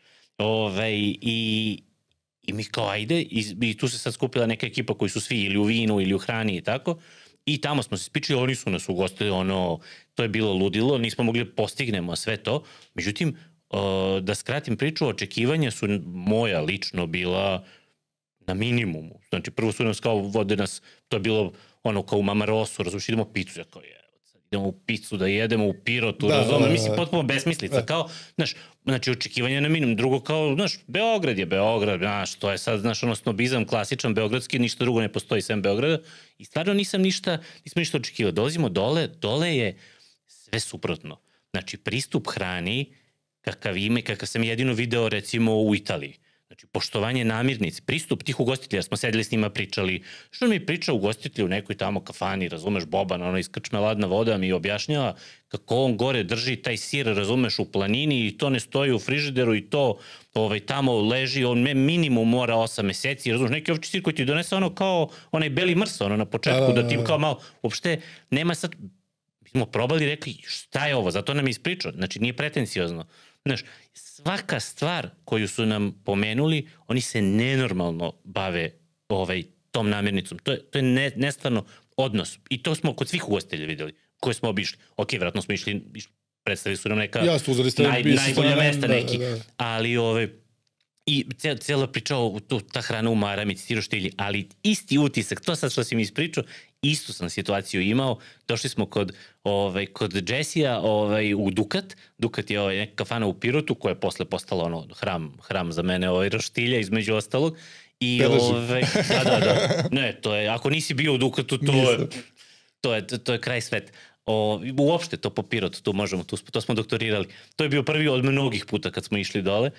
Speaker 1: I mi kao, ajde, i tu se sad skupila neka ekipa koji su svi ili u vinu ili u hrani i tako. I tamo smo se spičili, oni su nas ugostili, to je bilo ludilo, nismo mogli postignemo sve to. Međutim, da skratim priču, očekivanja su moja lično bila na minimumu. Znači, prvo su nas kao vode nas, to je bilo kao u Mama Rosu, razumiješ, idemo picu, ja kao idemo u picu da jedemo u Pirotu, razumiješ, mislim, potpuno besmislica, kao, znači, očekivanje na minimum, drugo kao, znaš, Beograd je Beograd, znaš, to je sad, znaš, snobizam klasičan beogradski, ništa drugo ne postoji sem Beograda i stvarno nisam ništa očekivao. Dolazimo dole je sve suprotno. Znači, pristup hrani, kakav sam jedino video, recimo, u Italiji. Znači, poštovanje namirnice, pristup tih ugostitelja, smo sedeli s njima pričali, što mi priča ugostitelj u nekoj tamo kafani, razumeš, Boban, ono iz krčme ladna voda mi objašnjava kako on gore drži taj sir, razumeš, u planini i to ne stoji u frižideru i to tamo leži, on minimum mora 8 meseci, razumeš, neki ovči sir koji ti donese ono kao onaj beli mrs, ono na početku, da ti kao malo, uopšte nema sad, mi smo probali i rekli, šta je ovo, zato nam je ispričao, znači nije pretencijozno. Znaš, svaka stvar koju su nam pomenuli, oni se nenormalno bave tom namirnicom. To je nestvarno odnos. I to smo kod svih ugostitelja videli, koje smo obišli. Ok, vratno smo išli, predstavili su nam neka najbolja mesta neki. Ali i cijela priča ta hrana u maramici, ti roštilji, ali isti utisak, to sad što si mi ispričao, istu sam situaciju imao. Došli smo kod Jessija u Dukat. Dukat je neka kafana u Pirotu koja je posle postala hram za mene roštilja između ostalog. I da. Ne, to je, ako nisi bio u Dukatu, to je kraj sveta. Uopšte to po Pirotu, tu možemo, to smo doktorirali. To je bio prvi od mnogih puta kad smo išli dole.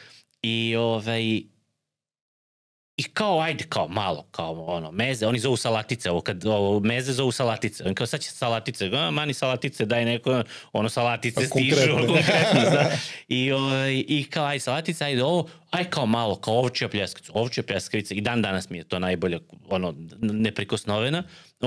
Speaker 1: I kao, ajde, kao malo, kao meze, oni zovu salatice, meze zovu salatice. Oni kao, sad će salatice, mani salatice, daj neko, salatice stižu, konkretno, da. I kao, ajde salatice, ajde ovo, aj kao malo, kao ovčja pljeskavica, i dan danas mi je to najbolje, neprikosnovena,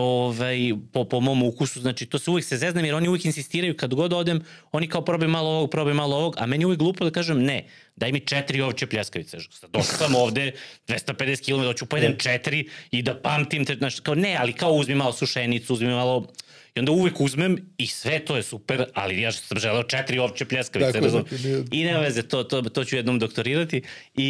Speaker 1: po mom ukusu, znači to se uvijek se zeznam, jer oni uvijek insistiraju, kad god odem, oni kao probaj malo ovog, a meni uvijek glupo da kažem ne, daj mi 4 ovčje pljeskavice, došao sam ovde 250 km, hoću pojedem 4 i da pamtim, znači kao ne, ali kao uzmi malo sušenicu, uzmi malo, i onda uvijek uzmem i sve to je super, ali ja sam želeo 4 ovčje pljeskavice, razum, i nema veze, to ću jednom doktorirati,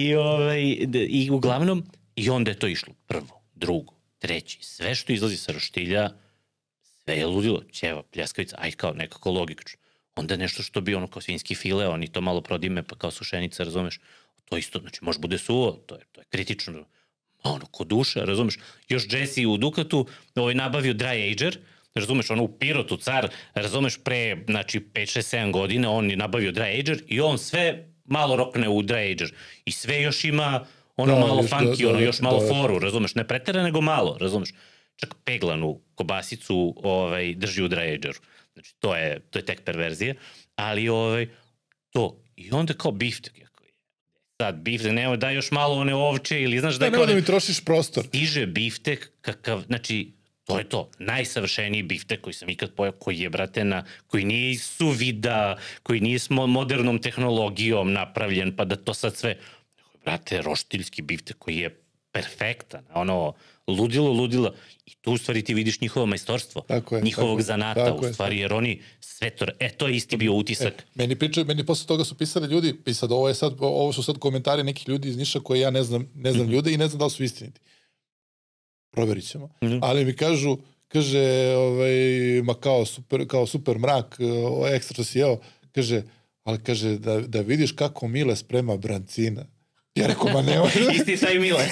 Speaker 1: i uglavnom, i onda je to išlo, prvo, drugo, treći, sve što izlazi sa roštilja, sve je ludilo, ćeva, pljeskavica, aj kao nekako logično. Onda nešto što bi kao svinjski file, oni to malo prodime pa kao sušenica, razumeš, to isto, znači može bude suvo, to je kritično, ko duša, razumeš. Još Jesse u Dukatu nabavio dry ager, razumeš, u Pirotu car, razumeš, pre, znači 5, 6, 7 godina, on je nabavio dry ager i on sve malo rokne u dry ager i sve još ima malo funky, još malo foru, razumeš, ne pretera nego malo, razumeš. Čak peglanu kobasicu drži u dry ageru. Znači, to je tek perverzija, ali to. I onda kao biftek, sad biftek, nema, daj još malo one ovče ili znaš da je kao...
Speaker 2: Da mi trošiš prostor.
Speaker 1: Stiže biftek, kakav, znači, to je to, najsavršeniji biftek koji sam ikad pojao, koji je, brate, koji nije iz suvida, koji nije s modernom tehnologijom napravljen, pa da to sad sve... Brate, roštiljski biftek koji je perfektan, ludilo. I tu u stvari ti vidiš njihovo majstorstvo, njihovog zanata, u stvari, jer oni sve to je isti bio utisak.
Speaker 2: Meni posle toga su pisali ljudi, ovo su sad komentari nekih ljudi iz Niša koje ja ne znam ljude i ne znam da li su istiniti. Proverit ćemo. Ali mi kaže, ma kao super mrak, ekstra što si jeo, kaže, da vidiš kako Mile sprema brancina. Ja rekao, ma nema.
Speaker 1: Isti taj Mile.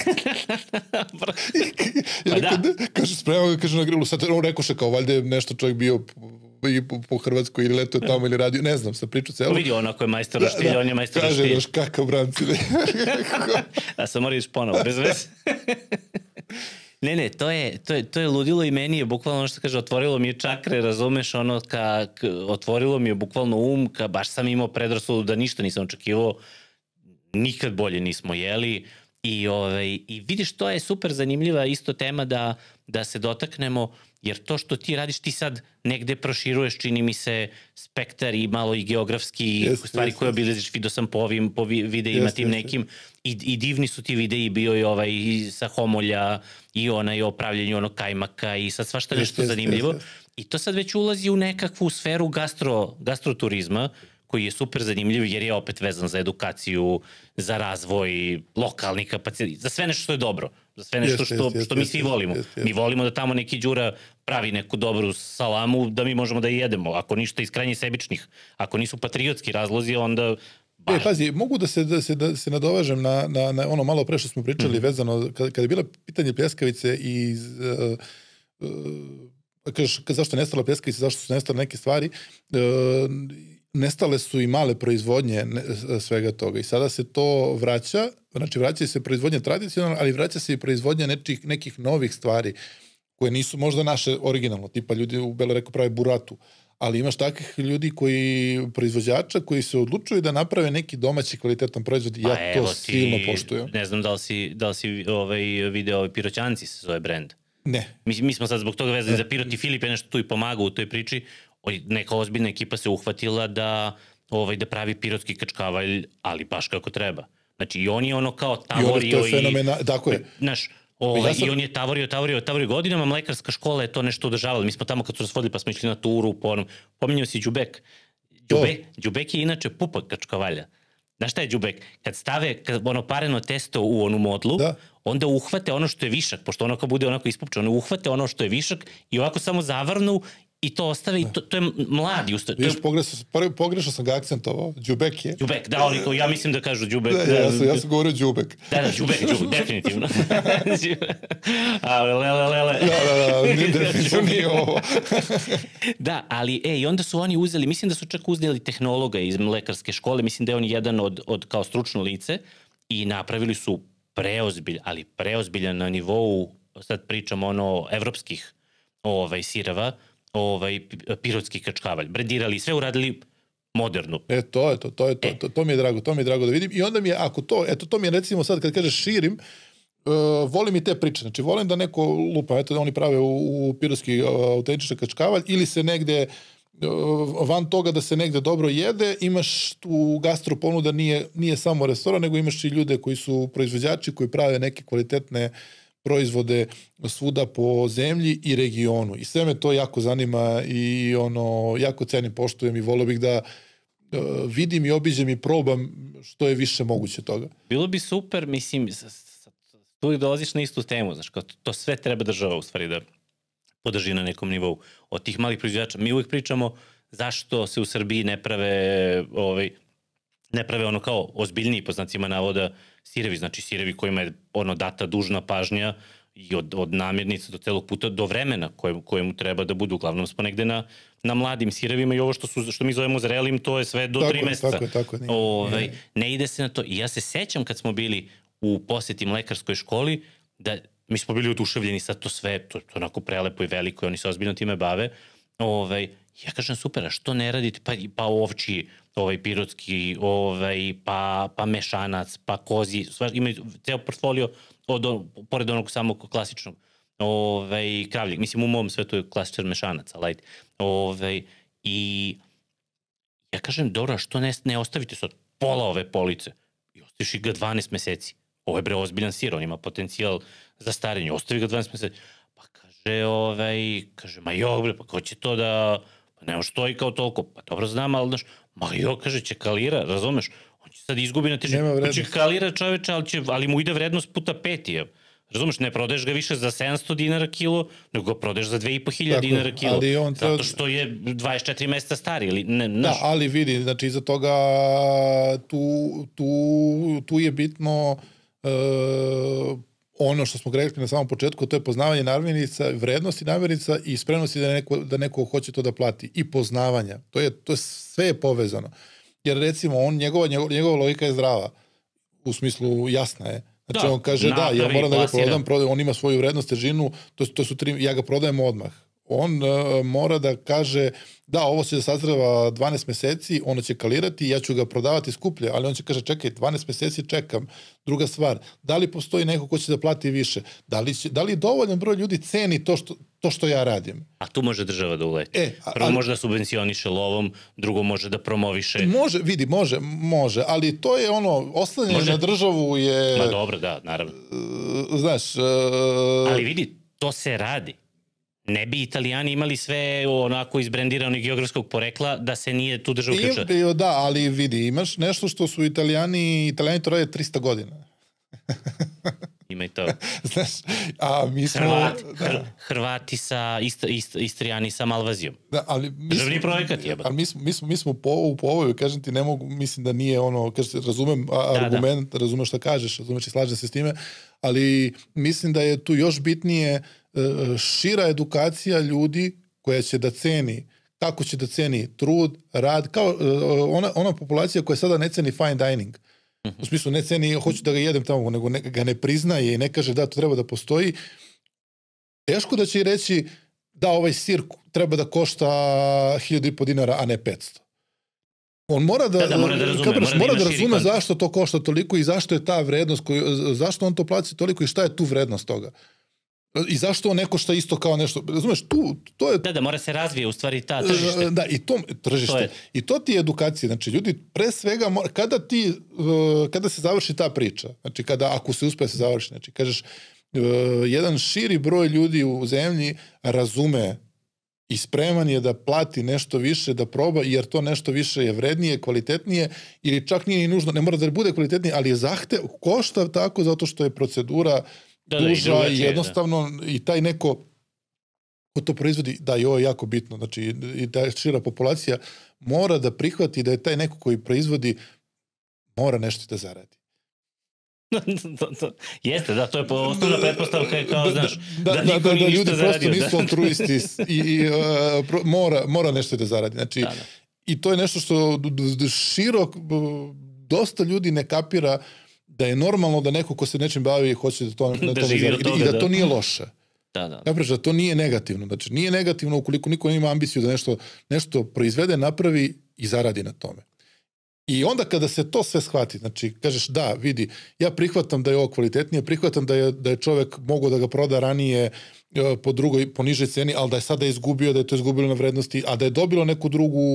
Speaker 2: Ja rekao, kaže, spremao ga, kaže na grilu. Sad on rekao kao, valjda je nešto čovjek bio po Hrvatskoj ili leto je tamo ili radio, ne znam, sam pričao celo.
Speaker 1: Vidi ako je majstor roštilja, on je majstor roštilja.
Speaker 2: Kaže, još kakav brancin.
Speaker 1: A sam moraš ponovo, bez veze. Ne, to je ludilo i meni je bukvalno što kaže, otvorilo mi je čakre, razumeš, otvorilo mi je bukvalno baš sam imao predrasudu da ništa nisam očekivao, nikad bolje nismo jeli i vidiš, to je super zanimljiva isto tema da se dotaknemo, jer to što ti radiš, ti sad negde proširuješ, čini mi se, spektar i malo i geografski stvari koje obilaziš, vidio sam po videima tim nekim i divni su ti videi, bio je sa homolja i o pravljenju kajmaka i sad svašta nešto zanimljivo i to sad već ulazi u nekakvu sferu gastroturizma, koji je super zanimljiv jer je opet vezan za edukaciju, za razvoj, lokalni kapacitet, za sve nešto što je dobro, za sve nešto što mi svi volimo. Mi volimo da tamo neki Đura pravi neku dobru salamu, da mi možemo da je jedemo, ako ništa iz krajnje sebičnih, ako nisu patriotski razlozi, onda...
Speaker 2: Pazi, mogu da se nadovažem na ono malo pre što smo pričali vezano, kada je bilo pitanje pljeskavice i zašto je nestala pljeskavica, zašto su nestale neke stvari, nestale su i male proizvodnje svega toga i sada se to vraća, znači vraća se proizvodnja tradicionalna, ali vraća se i proizvodnja nekih novih stvari koje nisu možda naše originalno, tipa ljudi u Belo Reku prave buratu, ali imaš takvih ljudi proizvođača koji se odlučuju da naprave neki domaći kvalitetan proizvod i ja to silno poštujem.
Speaker 1: Ne znam da li si video Piroćanci se zove brand.
Speaker 2: Ne.
Speaker 1: Mi smo sad zbog toga vezani za Pirot i Filip je nešto tu i pomagao u toj priči. Neka ozbiljna ekipa se uhvatila da pravi pirotski kačkavalj, ali baš kako treba. Znači i on je ono kao tavorio
Speaker 2: to je fenomenalno, tako je.
Speaker 1: Znaš, i on je tavorio godinama, mlekarska škola je to nešto održavala. Mi smo tamo kad su rasvodili pa smo išli na turu, pominjao si Đubek. Đubek je inače pupak kačkavalja. Znaš šta je Đubek? Kad stave pareno testo u onu modlu, onda uhvate ono što je višak, pošto ono kao bude onako ispupčeno, uhvate ono što je višak i ovako samo zavrnu i to ostave i to je mladi.
Speaker 2: Viš, pogrešao sam ga akcentovao. Đubek je.
Speaker 1: Đubek, da, oni ja mislim da kažu Đubek.
Speaker 2: Ja sam govorio Đubek.
Speaker 1: Da, Đubek, definitivno.
Speaker 2: Da, definitivno nije ovo.
Speaker 1: Da, ali i onda su oni uzeli, mislim da su čak uzeli tehnologa iz mlekarske škole, mislim da je on jedan od kao stručno lice i napravili su preozbiljan na nivou, sad pričam evropskih sireva, pirotski kačkavalj. Bredirali, sve uradili moderno.
Speaker 2: To mi je drago da vidim. I onda mi je, to mi je recimo sad kad kažeš širim, volim i te priče. Znači, volim da neko lupa, eto da oni prave u pirotski autentični kačkavalj ili se negde van toga da se negde dobro jede, imaš tu gastro ponuda, nije samo restoran, nego imaš i ljude koji su proizvođači, koji prave neke kvalitetne proizvode svuda po zemlji i regionu. I sve me to jako zanima i jako cenim, poštujem i volio bih da vidim i obiđem i probam što je više moguće toga.
Speaker 1: Bilo bi super, mislim, tu dolaziš na istu temu, znaš, to sve treba država u stvari da podrži na nekom nivou. Od tih malih proizvođača mi uvijek pričamo zašto se u Srbiji ne prave ono kao ozbiljniji, po znacima navoda, sirevi, znači sirevi kojima je data dužna pažnja i od namirnica do celog puta do vremena kojemu treba da budu. Uglavnom smo negde na mladim sirevima i ovo što mi zovemo zrelim, to je sve do 3 meseca. Ne ide se na to. I ja se sećam kad smo bili u poseti mlekarskoj školi, da mi smo bili oduševljeni sad to sve, to je onako prelepo i veliko i oni se ozbiljno time bave. Ja kažem, super, a što ne radite, pa ovči, pirotski, pa mešanac, pa kozi, imaju ceo portfolio pored onog samog klasičnog kravljeg. Mislim, u mom svetu je klasičan mešanac, light. I ja kažem, dobro, a što ne ostavite sad pola ove police i ostaviš ga 12 meseci. Ovo je ozbiljan sir, on ima potencijal za starenje, ostavi ga 12 meseci. Pa kaže, ma pa ko će to da... Pa nema što i kao toliko, pa dobro znam, ali znaš, kaže, će kalira, razumeš? On će sad izgubi na težini, pa će kalira čoveče, ali mu ide vrednost puta 5, razumeš, ne prodaješ ga više za 700 dinara kilo, nego ga prodaješ za 2500 dinara kilo, zato što je 24 meseca stari, ili ne, znaš?
Speaker 2: Da, ali vidi, znači iza toga tu je bitno ono što smo rekli na samom početku, to je poznavanje namirnica, vrednosti namirnica i spremnosti da neko hoće to da plati. I poznavanja. To je sve je povezano. Jer recimo, njegova logika je zdrava. U smislu, jasna je. Znači on kaže, ja moram da ga prodam, on ima svoju vrednost, težinu, to su 3, ja ga prodajem odmah. On mora da kaže, da, ovo će da sazreva 12 meseci, ono će kalirati, ja ću ga prodavati skuplje, ali on će kaže, čekaj, 12 meseci čekam. Druga stvar, da li postoji neko ko će da plati više? Da li dovoljan broj ljudi ceni to što ja radim?
Speaker 1: A tu može država da uleti. Prvo može da subvencioniše lovom, drugo može da promoviše.
Speaker 2: Može, ali to je oslanjanje na državu je...
Speaker 1: Ma dobro, da, naravno.
Speaker 2: Znaš...
Speaker 1: Ali vidi, to se radi. Ne bi Italijani imali sve onako izbrendirano i geografskog porekla da se nije tu država uključila.
Speaker 2: Da, ali vidi, imaš nešto što su Italijani to rade 300 godina.
Speaker 1: Ima i to.
Speaker 2: Znaš, a mi smo...
Speaker 1: Hrvati sa Istrijani sa Malvazijom.
Speaker 2: Da, ali...
Speaker 1: Državni projekat jeba.
Speaker 2: Ali mi smo po ovoj, kažem ti, ne mogu, mislim da nije razumem argument, razumem šta kažeš, razumeš i slažem se s time, ali mislim da je tu još bitnije šira edukacija ljudi koja će da ceni kako će da ceni trud, rad, kao ona populacija koja sada ne ceni fine dining. U smislu ne ceni, hoću da ga jedem tamo, nego ga ne priznaje i ne kaže da to treba da postoji. Teško da će i reći da ovaj sir treba da košta 1.500 dinara, a ne 500. On mora da razume zašto to košta toliko i zašto je ta vrednost, zašto on to plaća toliko i šta je tu vrednost toga. I zašto on ne košta isto kao nešto. Razumeš, to je...
Speaker 1: Da mora se razvije u stvari ta tržište.
Speaker 2: Da, i to tržište. I to ti je edukacija. Znači, ljudi, pre svega, kada se završi ta priča, znači, ako se uspe se završi, znači, kažeš, jedan širi broj ljudi u zemlji razume i spreman je da plati nešto više, da proba, jer to nešto više je vrednije, kvalitetnije, ili čak nije ni nužno, ne mora da bude kvalitetnije, ali je zahtev, košta tako zato što je procedura duža i jednostavno i taj neko ko to proizvodi, da i ovo je jako bitno, znači i ta šira populacija mora da prihvati da je taj neko koji proizvodi mora nešto da zaradi.
Speaker 1: Jeste, da, to je osnovna pretpostavka kao, znaš, da niko
Speaker 2: nije
Speaker 1: ništa zaradio.
Speaker 2: Da ljudi prosto nisu altruisti i mora nešto da zaradi. Znači, i to je nešto što širok, dosta ljudi ne kapira da je normalno da neko ko se nečim bavi hoće da to zaradi. I da to nije loše. Da to nije negativno. Znači, nije negativno ukoliko niko ima ambiciju da nešto proizvede, napravi i zaradi na tome. I onda kada se to sve shvati, znači kažeš da, vidi, ja prihvatam da je ovo kvalitetnije, prihvatam da je čovek mogao da ga proda ranije po nižoj ceni, ali da je sada izgubio, da je to izgubilo na vrednosti, a da je dobilo neku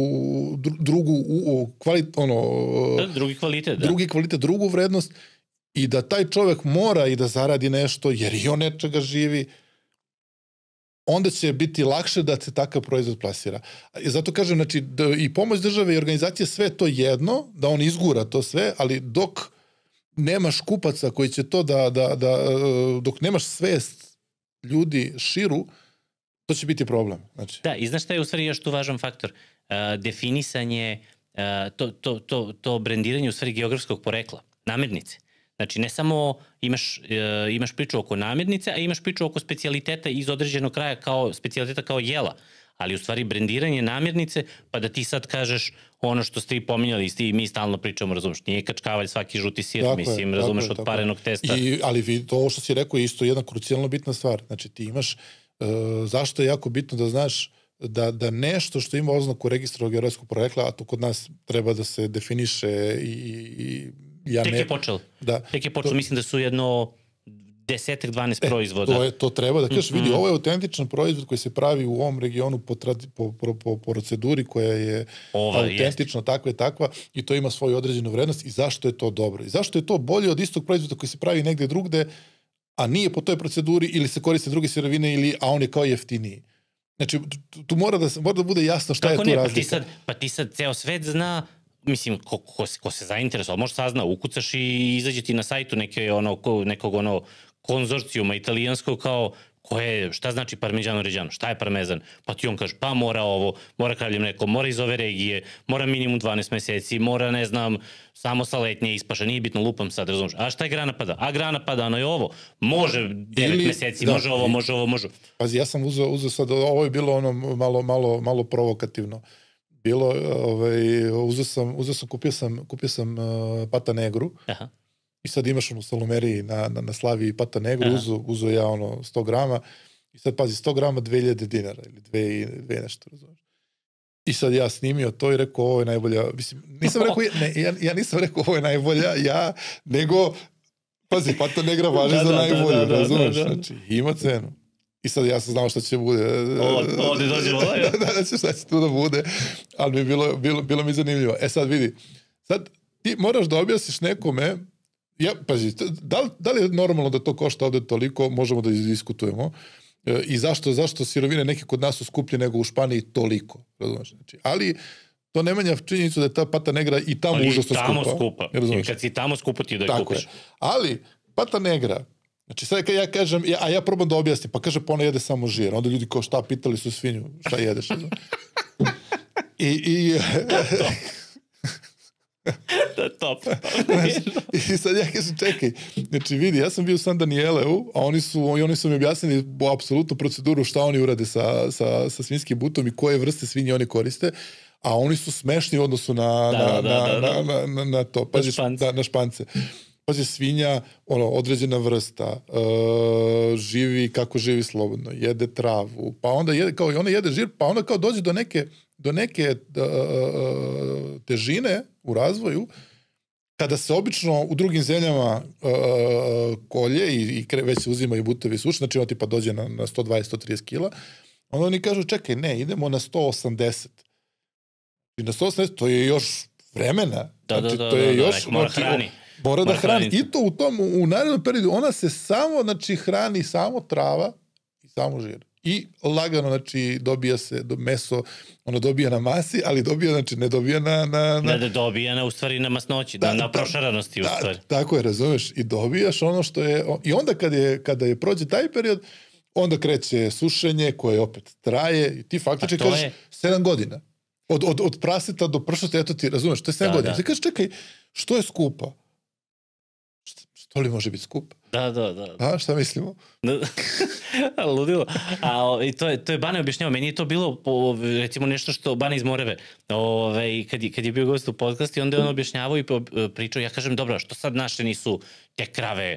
Speaker 2: drugi kvalitet, drugu vrednost i da taj čovek mora i da zaradi nešto, jer i on nečega živi, onda će biti lakše da se takav proizvod plasira. Zato kažem, znači, i pomoć države i organizacije, sve to jedno, da on izgura to sve, ali dok nemaš kupaca koji će to dok nemaš svest ljudi širu, to će biti problem. Znači.
Speaker 1: Da, i znaš šta je u stvari još tu važan faktor? Definisanje, to brendiranje u stvari geografskog porekla, namirnice. Znači, ne samo imaš priču oko namirnice, a imaš priču oko specijaliteta iz određenog kraja, specijaliteta kao jela. Ali u stvari brendiranje namirnice, pa da ti sad kažeš ono što ste i pominjali, mi stalno pričamo, razumeš, nije kačkavalj svaki žuti sir, mislim, razumeš, od parenog testa.
Speaker 2: Ali to što si rekao je isto jedna krucijalno bitna stvar. Znači, ti imaš, zašto je jako bitno da znaš da nešto što ima oznaku registra geografskog porekla, a to kod nas treba da se definiše i
Speaker 1: Tek je počelo, mislim da su jedno 10-12 proizvoda.
Speaker 2: To treba da kažeš, vidi, ovo je autentičan proizvod koji se pravi u ovom regionu po proceduri koja je autentična, takva i takva, i to ima svoju određenu vrednost i zašto je to dobro. I zašto je to bolje od istog proizvoda koji se pravi negde drugde, a nije po toj proceduri ili se koriste druge sirovine, a on je kao jeftiniji. Znači, tu mora da bude jasno šta je tu razlika.
Speaker 1: Pa ti sad ceo svet zna. Mislim, ko se zainteresuje, može sazna, ukucaš i izađe ti na sajtu nekog konzorcijuma italijanskog kao šta znači parmigiano reggiano, šta je parmezan, pa ti on kaže, pa mora ovo, mora kravlje mleko, mora iz ove regije, mora minimum 12 meseci, mora, ne znam, samo sa letnje ispaša, nije bitno, lupam sad, razumiješ, a šta je grana pada? A grana pada, ono je ovo, može 9 meseci, može ovo, može.
Speaker 2: Pazi, ja sam uzeo sad, ovo je bilo ono malo provokativno. Kupio sam pata negru. Aha. I sad imaš u Salumeriji na Slaviji pata negru, uzeo ja 100 grama i sad pazi, 100 grama 2000 dinara ili 2 nešto, razumiješ. I sad ja snimio to i rekao, ovo je najbolja, mislim, ja nisam rekao ovo je najbolja, nego, pazi, pata negra važi za najbolju, razumiješ, znači, ima cenu. I sad ja sam znao šta će bude.
Speaker 1: Ovdje dođemo.
Speaker 2: Šta će tu da bude. Ali mi je bilo mi zanimljivo. Sad vidi. Sad ti moraš da objasniš nekome, pazi, da li je normalno da to košta ovdje toliko, možemo da diskutujemo. I zašto sirovine neke kod nas su skuplje nego u Španiji toliko. Znači, ali to ne menja činjenicu da je ta pata negra i tamo užasno skupa.
Speaker 1: I kad si tamo skupo ti da je kupiš.
Speaker 2: Ali pata negra, znači sad kad ja kažem, a ja probam da objasnim, pa kaže, pa ona jede samo žir. Onda ljudi kao, šta, pitali su svinju, šta jedeš?
Speaker 1: Da, top.
Speaker 2: I sad ja kažem, čekaj, znači vidi, ja sam bio u San Danieleu, a oni su mi objasnili apsolutnu proceduru šta oni urade sa svinjskim butom i koje vrste svinje oni koriste, a oni su smešni u odnosu na to. Pazi, na špance. Pazi, svinja, određena vrsta, živi kako živi slobodno, jede travu, pa onda ona jede žir, pa onda kao dođe do neke težine u razvoju, kada se obično u drugim zemljama kolje i već se uzimaju butovi suše, znači on tipa dođe na 120-130 kila, onda oni kažu, čekaj, ne, idemo na 180. I na 180, to je još vremena. To je još... Mora da hrani. I to u narednom periodu, ona se samo, znači, hrani samo trava i samo žir. I lagano, znači, dobija se meso, ono dobija na masi, ali dobija, znači, ne dobija
Speaker 1: Da dobija u stvari na masnoći, na prošaranosti u stvari.
Speaker 2: Tako je, razumeš. I dobijaš ono što je... I onda kada je prođe taj period, onda kreće sušenje koje opet traje i ti faktički kažeš 7 godina. Od praseta do pršuta, eto ti, razumeš, to je 7 godina. Ti kažeš, čekaj, što je skupa? Što li može biti skup?
Speaker 1: Da.
Speaker 2: A, šta mislimo?
Speaker 1: Ludilo. I to je Bane objašnjava. Meni je to bilo, recimo, nešto što Bane iz Moreve, kad je bio gost u podcastu, onda je on objašnjavao i pričao, ja kažem, dobro, što sad naše nisu te krave,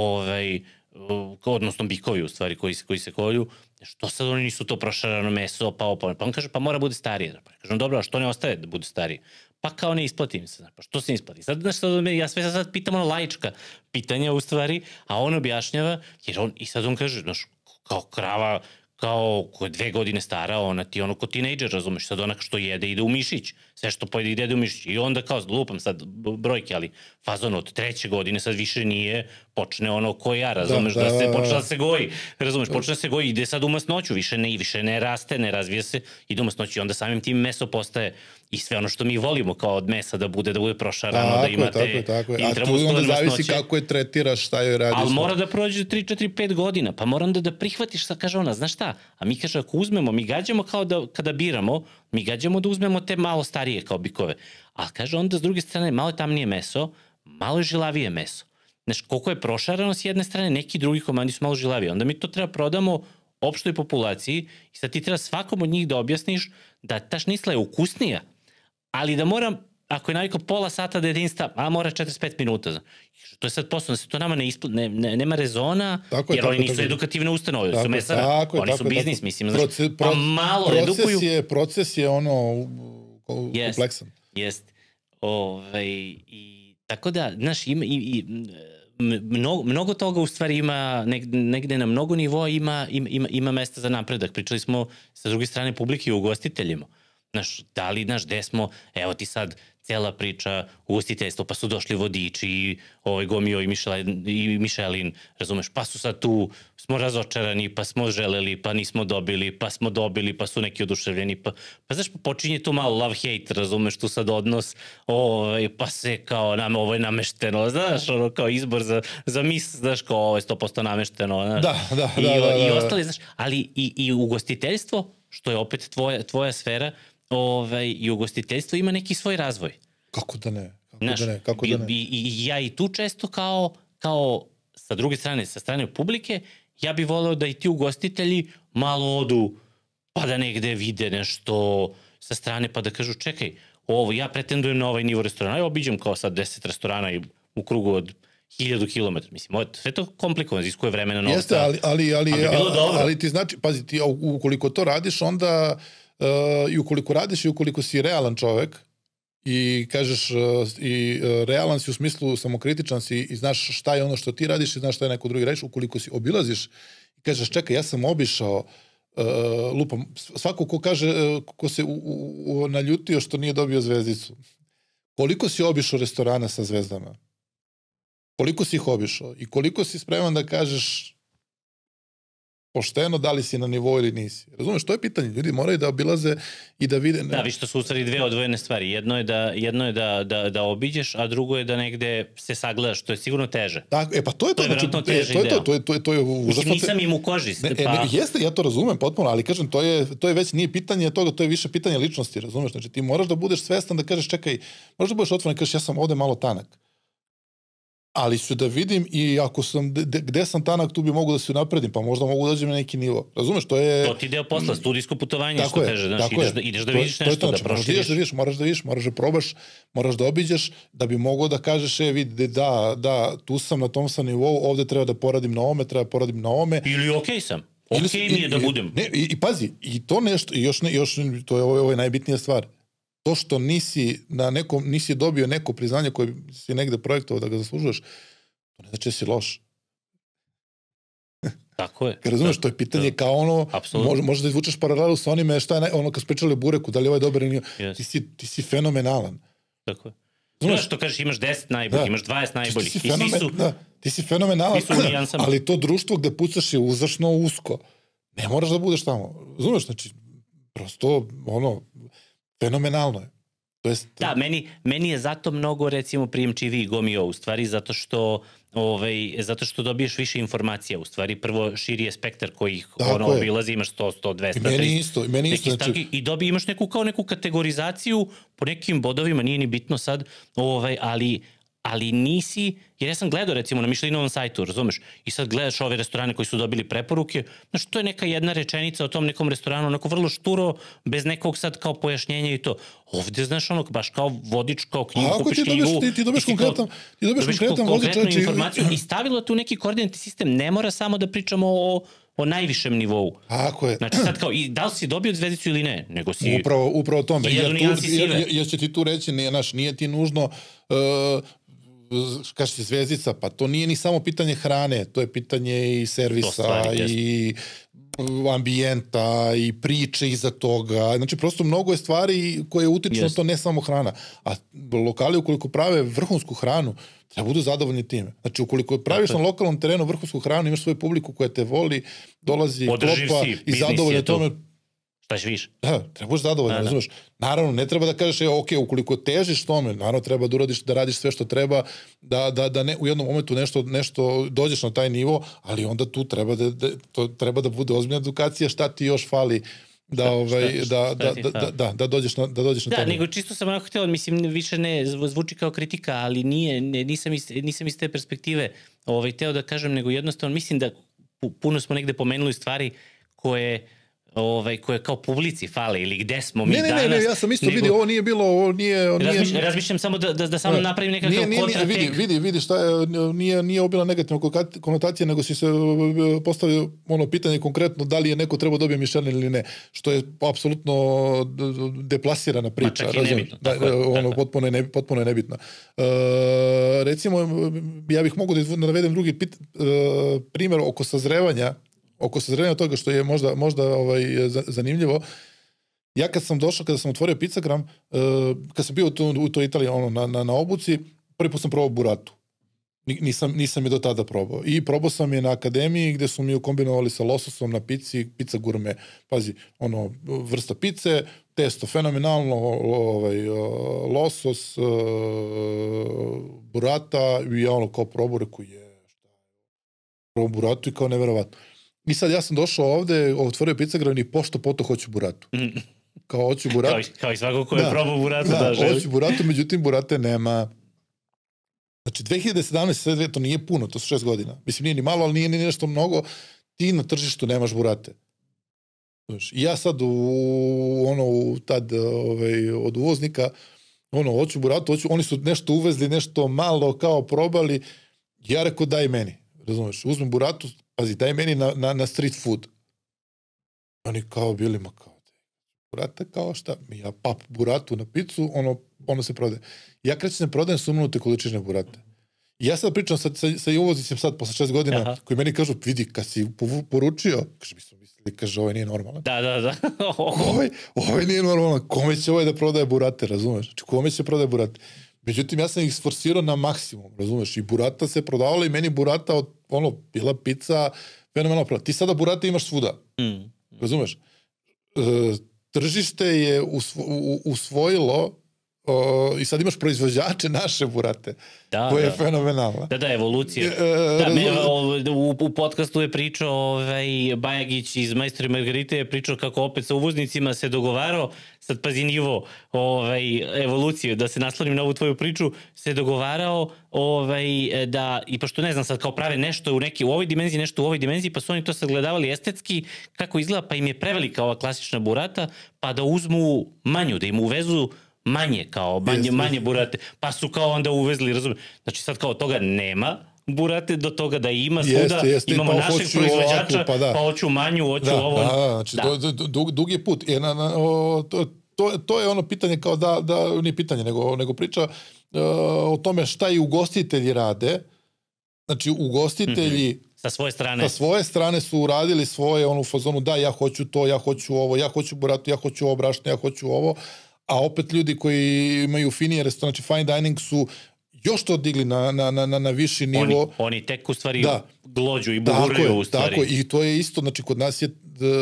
Speaker 1: odnosno bikovi, u stvari, koji se kolju, što sad oni nisu to prošarano meso, pa on kaže, pa mora bude starije. Kažem, dobro, a što ne ostaje da bude starije? Pa kao ne isplati mi se, pa što se ne isplati? Ja sve sad pitam ono laička pitanja u stvari, a on objašnjava, i sad on kaže, znaš, kao krava, kao koja je 2 godine stara, ona ti ono ko tinejdžer, razumeš, sad ona što jede ide u mišić, sve što pojede ide u mišić. I onda kao, lupam sad brojke, ali fazon od 3. godine sad više nije, počne ono ko ja, razumeš, počne da se goji, razumeš, počne da se goji, ide sad u masnoću, više ne raste, ne razvije se, ide u masnoću i onda samim tim meso postaje i sve ono što mi volimo kao od mesa da bude prošarano, da imate
Speaker 2: intramuskularne masnoće. A tu onda zavisi kako je tretiraš, šta joj radiš.
Speaker 1: Ali mora da prođe 3, 4, 5 godina, pa moram da prihvatiš, sad kaže ona, znaš šta, a mi kaže ako uzmemo, mi gađamo kao da kada biramo, mi gađamo da uzmemo te malo starije kao bikove, a kaže onda s druge strane malo je tamnije meso, malo je žilavije meso. Znaš, koliko je prošarano s jedne strane, neki drugi komandi su malo žilavije, onda mi to treba prodamo opštoj populaciji i sad ti treba svakom od njih da objasniš da ta šnicla je ukusnija, ali da moram, ako je navikao pola sata detinjstva, a mora 45 minuta. To je sad poslovno, to nama nema rezona, jer oni nisu edukativne ustanove, su mesara, oni su biznis, mislim, pa malo edukuju.
Speaker 2: Proces je ono kompleksan.
Speaker 1: Jest. Tako da, znaš, mnogo toga u stvari ima, negde na mnogo nivoa ima mesta za napredak. Pričali smo sa druge strane publike i ugostiteljima. Znaš, da li, znaš, gde smo, evo ti sad cela priča ugostiteljstvo, pa su došli vodiči i Gomio i Mišelin, razumeš, pa su sad tu, smo razočarani, pa smo želeli, pa nismo dobili, pa smo dobili, pa su neki oduševljeni, pa znaš, počinje tu malo love-hate, razumeš, tu sad odnos, pa se kao, ovo je namešteno, znaš, ono kao izbor za mis, znaš, kao ovo je 100% namešteno, znaš.
Speaker 2: Da.
Speaker 1: I ostali, znaš, ali i ugostiteljstvo, što je opet tvoja sfera, i ugostiteljstvo ima neki svoj razvoj.
Speaker 2: Kako da ne?
Speaker 1: I ja i tu često kao sa druge strane, sa strane publike, ja bih voleo da i ti ugostitelji malo odu pa da negde vide nešto sa strane pa da kažu čekaj, ja pretendujem na ovaj nivo restorana, ja obiđem kao sad 10 restorana i u krugu od 1000 km. Mislim, sve to komplikovano, iziskuje vremena novca.
Speaker 2: Jeste, ali ti znači, pazi, ti ukoliko to radiš, onda i ukoliko radiš i ukoliko si realan čovek i kažeš i realan si u smislu samokritičan si i znaš šta je ono što ti radiš i znaš šta je neko drugi radiš, ukoliko si obilaziš i kažeš čekaj, ja sam obišao lupam, svako ko kaže, ko se naljutio što nije dobio zvezdicu. Koliko si obišao restorana sa zvezdama? Koliko si ih obišao? I koliko si spreman da kažeš pošteno, da li si na nivou ili nisi. Razumeš, to je pitanje. Ljudi moraju da obilaze i da vide...
Speaker 1: Da, viš to su u stvari dve odvojene stvari. Jedno je da obiđeš, a drugo je da negde se sagledaš, to je sigurno teže.
Speaker 2: Tako, pa to je to.
Speaker 1: To je vjerojatno teže ideal.
Speaker 2: To je užasno...
Speaker 1: Nisam im u koži.
Speaker 2: Jeste, ja to razumem potpuno, ali kažem, to je već nije pitanje toga, to je više pitanje ličnosti, razumeš? Znači ti moraš da budeš svestan da kažeš, čekaj, možeš da budeš otvoren, kažeš ja sam ovde malo tanak. Ali ću da vidim i ako sam, gde sam tanak, tu bi mogu da se napredim, pa možda mogu da dođem na neki nivo. Razumeš, to je...
Speaker 1: To ti deo posla, studijsko putovanje, što kaže, znaš, ideš da vidiš nešto, da proširiš.
Speaker 2: Moraš da probaš, moraš da obiđeš, da bi mogao da kažeš, vidi, da, tu sam, na tom sam nivou, ovde treba da poradim na ome, treba poradim na ome.
Speaker 1: Ili okej sam. Okej mi je da budem.
Speaker 2: I pazi, i to nešto, još to je ovo je najbitnija stvar. To što nisi dobio neko priznanje koje si negde projektovao da ga zaslužuješ, to ne znači da si loš.
Speaker 1: Tako je.
Speaker 2: Razumeš, to je pitanje kao ono, možeš da izvučeš paralelu sa onime šta je ono kad smo pričali o Bureku, da li je ovaj dobar ili nije. Ti si fenomenalan.
Speaker 1: Tako je. Znaš što kažeš, imaš 10 najboljih, imaš 20 najboljih.
Speaker 2: Ti si fenomenalan, ali to društvo gde pucaš je užasno usko. Ne moraš da budeš tamo. Razumeš, znači, prosto, fenomenalno je.
Speaker 1: Da, meni je zato mnogo, recimo, prijemčiviji Gomio, u stvari, zato što dobiješ više informacija, u stvari, prvo širi je spektar koji ih obilazi, imaš 100, 100, 200,
Speaker 2: meni isto.
Speaker 1: I imaš neku kategorizaciju po nekim bodovima, nije ni bitno sad, ali nisi, jer ja sam gledao recimo na Michelinovom sajtu, razumeš, i sad gledaš ove restorane koji su dobili preporuke, znaš, to je neka jedna rečenica o tom nekom restoranu, onako vrlo šturo, bez nekog sad kao pojašnjenja i to. Ovde, znaš, ono, baš kao vodič, kao knjigu, kupiš knjigu.
Speaker 2: Ti dobiješ konkretan vodič.
Speaker 1: Konkretnu informaciju i stavilo tu neki koordinatni sistem, ne mora samo da pričamo o najvišem nivou.
Speaker 2: Tako je.
Speaker 1: Znači sad kao, i da li si dobio zvezdicu ili ne, nego si...
Speaker 2: Upravo tome. Jer će ti tu reći, nije ti nužno... kažete zvezdica, pa to nije ni samo pitanje hrane, to je pitanje i servisa i ambijenta i priče iza toga. Znači, prosto mnogo je stvari koje utiču na to, ne samo hrana. A lokali, ukoliko prave vrhunsku hranu, treba budu zadovoljni time. Znači, ukoliko praviš na lokalnom terenu vrhunsku hranu, imaš svoju publiku koja te voli, dolazi, klopa i zadovoljno tome.
Speaker 1: Šta će više?
Speaker 2: Da, treba buš zadovoljno, razumeš. Naravno, ne treba da kažeš, ok, ukoliko težiš tome, naravno treba da radiš sve što treba, da ne u jednom momentu nešto dođeš na taj nivo, ali onda tu treba da bude ozbiljna edukacija, šta ti još fali da dođeš na taj nivo.
Speaker 1: Da, nego čisto sam onako htio, mislim, više ne zvuči kao kritika, ali nisam iz te perspektive hteo da kažem, nego jednostavno mislim da puno smo negde pomenuli stvari koje kao publici fale ili gde smo mi danas.
Speaker 2: Ne, ja sam isto vidio, ovo nije bilo,
Speaker 1: Razmišljam samo da samo napravim nekakav kontratek.
Speaker 2: Vidi šta je, nije ovo bila negativna konotacija, nego si se postavio pitanje konkretno da li je neko trebao dobije Michelin ili ne, što je apsolutno deplasirana priča.
Speaker 1: Ma čak i nebitno.
Speaker 2: Potpuno je nebitno. Recimo, ja bih mogao da navedem drugi primjer oko sazrevanja toga što je možda zanimljivo. Ja kad sam otvorio Pizzagram, kad sam bio u toj Italiji na obuci, prvi put sam probao buratu. Nisam je do tada probao. I probao sam je na akademiji gde su mi kombinovali sa lososom na pici, pizza gurme. Pazi, vrsta pice, testo fenomenalno, losos, burata i ja kao probao, rekao probao buratu i kao neverovatno. I sad ja sam došao ovde, otvorio Pizzagram i pošto poto hoću buratu. Kao hoću buratu.
Speaker 1: Kao i svako ko je probao buratu da želi.
Speaker 2: Hoću buratu, međutim burate nema. Znači 2017. to nije puno, to su 6 godina. Mislim, nije ni malo, ali nije ni nešto mnogo. Ti na tržištu nemaš burate. I ja sad tad od uvoznika hoću buratu, oni su nešto uvezli, nešto malo kao probali. Ja rekao daj meni. Razumeš, uzmem buratu, pazi, daj meni na street food. Oni kao bili, burata kao šta? Ja pap buratu na picu, ono se prodaje. Ja krećem prodajem sumnute količine burate. I ja sad pričam sa uvoznicem sad posle 6 godina, koji meni kažu, vidi, kad si poručio, kaže, mi smo mislili, kaže, ovo nije normalno.
Speaker 1: Da.
Speaker 2: Ovo nije normalno. Kome će ovo da prodaje burate, razumeš? Kome će prodaje burate? Međutim, ja sam ih sforsirao na maksimum, razumeš? I burata se prodavala i meni burata, bila pizza fenomenalna prava. Ti sada burata imaš svuda, razumeš? Tržište je usvojilo i sad imaš proizvođače naše burate, koje je fenomenalno.
Speaker 1: Da, evolucija. U podcastu je pričao Bajagić iz Majstori Margarite, je pričao kako opet sa uvoznicima se dogovarao, sad pazi nivo evolucije, da se naslonim na ovu tvoju priču, se dogovarao da, i pošto ne znam sad, kao prave nešto u ovoj dimenziji, nešto u ovoj dimenziji, pa su oni to sagledavali estetski, kako izgleda, pa im je prevelika ova klasična burata, pa da uzmu manju, da im uvezu manje, kao manje burate, pa su kao onda uvezli, razumijem. Znači sad kao toga nema burate, do toga da ima svuda, imamo našeg proizvođača, pa hoću manju, hoću ovo.
Speaker 2: Znači, dug je put. To je ono pitanje kao nije pitanje, nego priča o tome šta i ugostitelji rade. Znači, ugostitelji
Speaker 1: sa
Speaker 2: svoje strane su uradili svoje u fazonu, da, ja hoću to, ja hoću ovo, ja hoću buratu, ja hoću ovo brašno, ja hoću ovo, a opet ljudi koji imaju finije restorane, znači fine dining, su još to digli na viši nivo.
Speaker 1: Oni tek u stvari glođu i buraju u stvari.
Speaker 2: Tako, i to je isto, znači kod nas je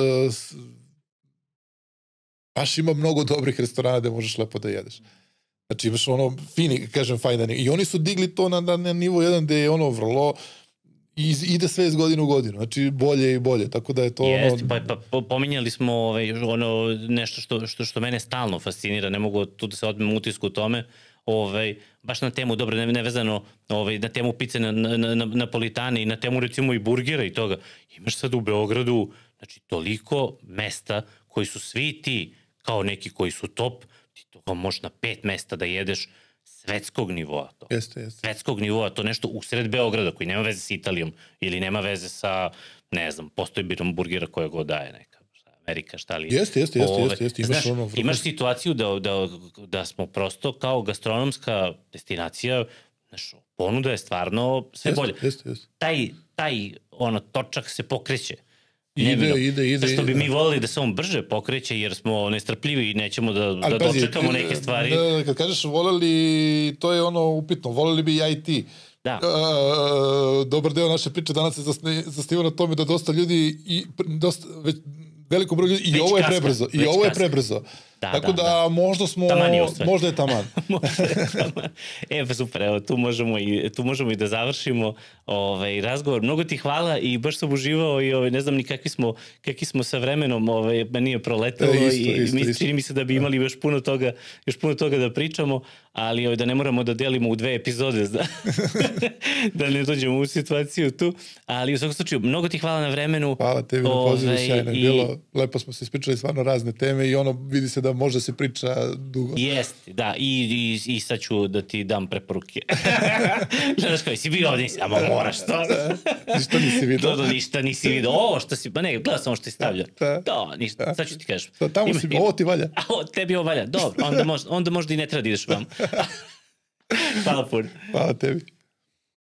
Speaker 2: baš ima mnogo dobrih restorana gde možeš lepo da jedeš. Znači imaš fini, kažem fine dining. I oni su digli to na nivo jedan gde je vrlo ide sve iz godine u godinu, znači bolje i bolje, tako da je to
Speaker 1: pominjali smo nešto što mene stalno fascinira, ne mogu tu da se odmem utisku u tome, baš na temu, dobro, nevezano na temu pice napolitane i na temu recimo i burgera i toga. Imaš sad u Beogradu, znači toliko mesta koji su svi ti kao neki koji su top, ti toga možeš na 5 mesta da jedeš svetskog nivoa to. Svetskog nivoa, to nešto usred Beograda koji nema veze s Italijom ili nema veze sa, ne znam, postoji birom burgera koja god daje neka. Amerika, šta li?
Speaker 2: Jeste.
Speaker 1: Imaš situaciju da smo prosto kao gastronomska destinacija, ponuda je stvarno sve bolje. Taj točak se pokreće.
Speaker 2: Ide.
Speaker 1: Zašto bi mi volili da se on brže pokreće, jer smo nestrpljivi i nećemo da dočekamo neke stvari.
Speaker 2: Kad kažeš voleli, to je upitno. Voleli bi ja i ti.
Speaker 1: Da.
Speaker 2: Dobar deo naše priče danas se zasniva na tome da dosta ljudi veliko broj ljudi, i ovo je prebrzo. Tako da možda je taman.
Speaker 1: Pa super, evo, tu možemo i da završimo razgovor. Mnogo ti hvala i baš sam uživao i ne znam ni kakvi smo sa vremenom, meni je proletalo i čini mi se da bi imali još puno toga da pričamo, ali da ne moramo da delimo u 2 epizode, da ne dođemo u situaciju tu, ali u svakom slučaju, mnogo ti hvala na vremenu.
Speaker 2: Hvala tebi na pozivu, sjajno je bilo, lepo smo se ispričali stvarno razne teme i vidi se da može se priča dugo.
Speaker 1: Jeste, da, i sad ću da ti dam preporuke. Znaš koji, si bio ovdje, samo moraš to.
Speaker 2: Ništa nisi vidio.
Speaker 1: Ništa nisi vidio, ovo što si, pa ne, gledao sam ovo što si stavljao. Da, ništa, sad ću ti kažem.
Speaker 2: Tamo si, ovo ti valja.
Speaker 1: Tebi ovo valja, dobro, onda možda i ne treba da ideš vam. Hvala puno.
Speaker 2: Hvala tebi.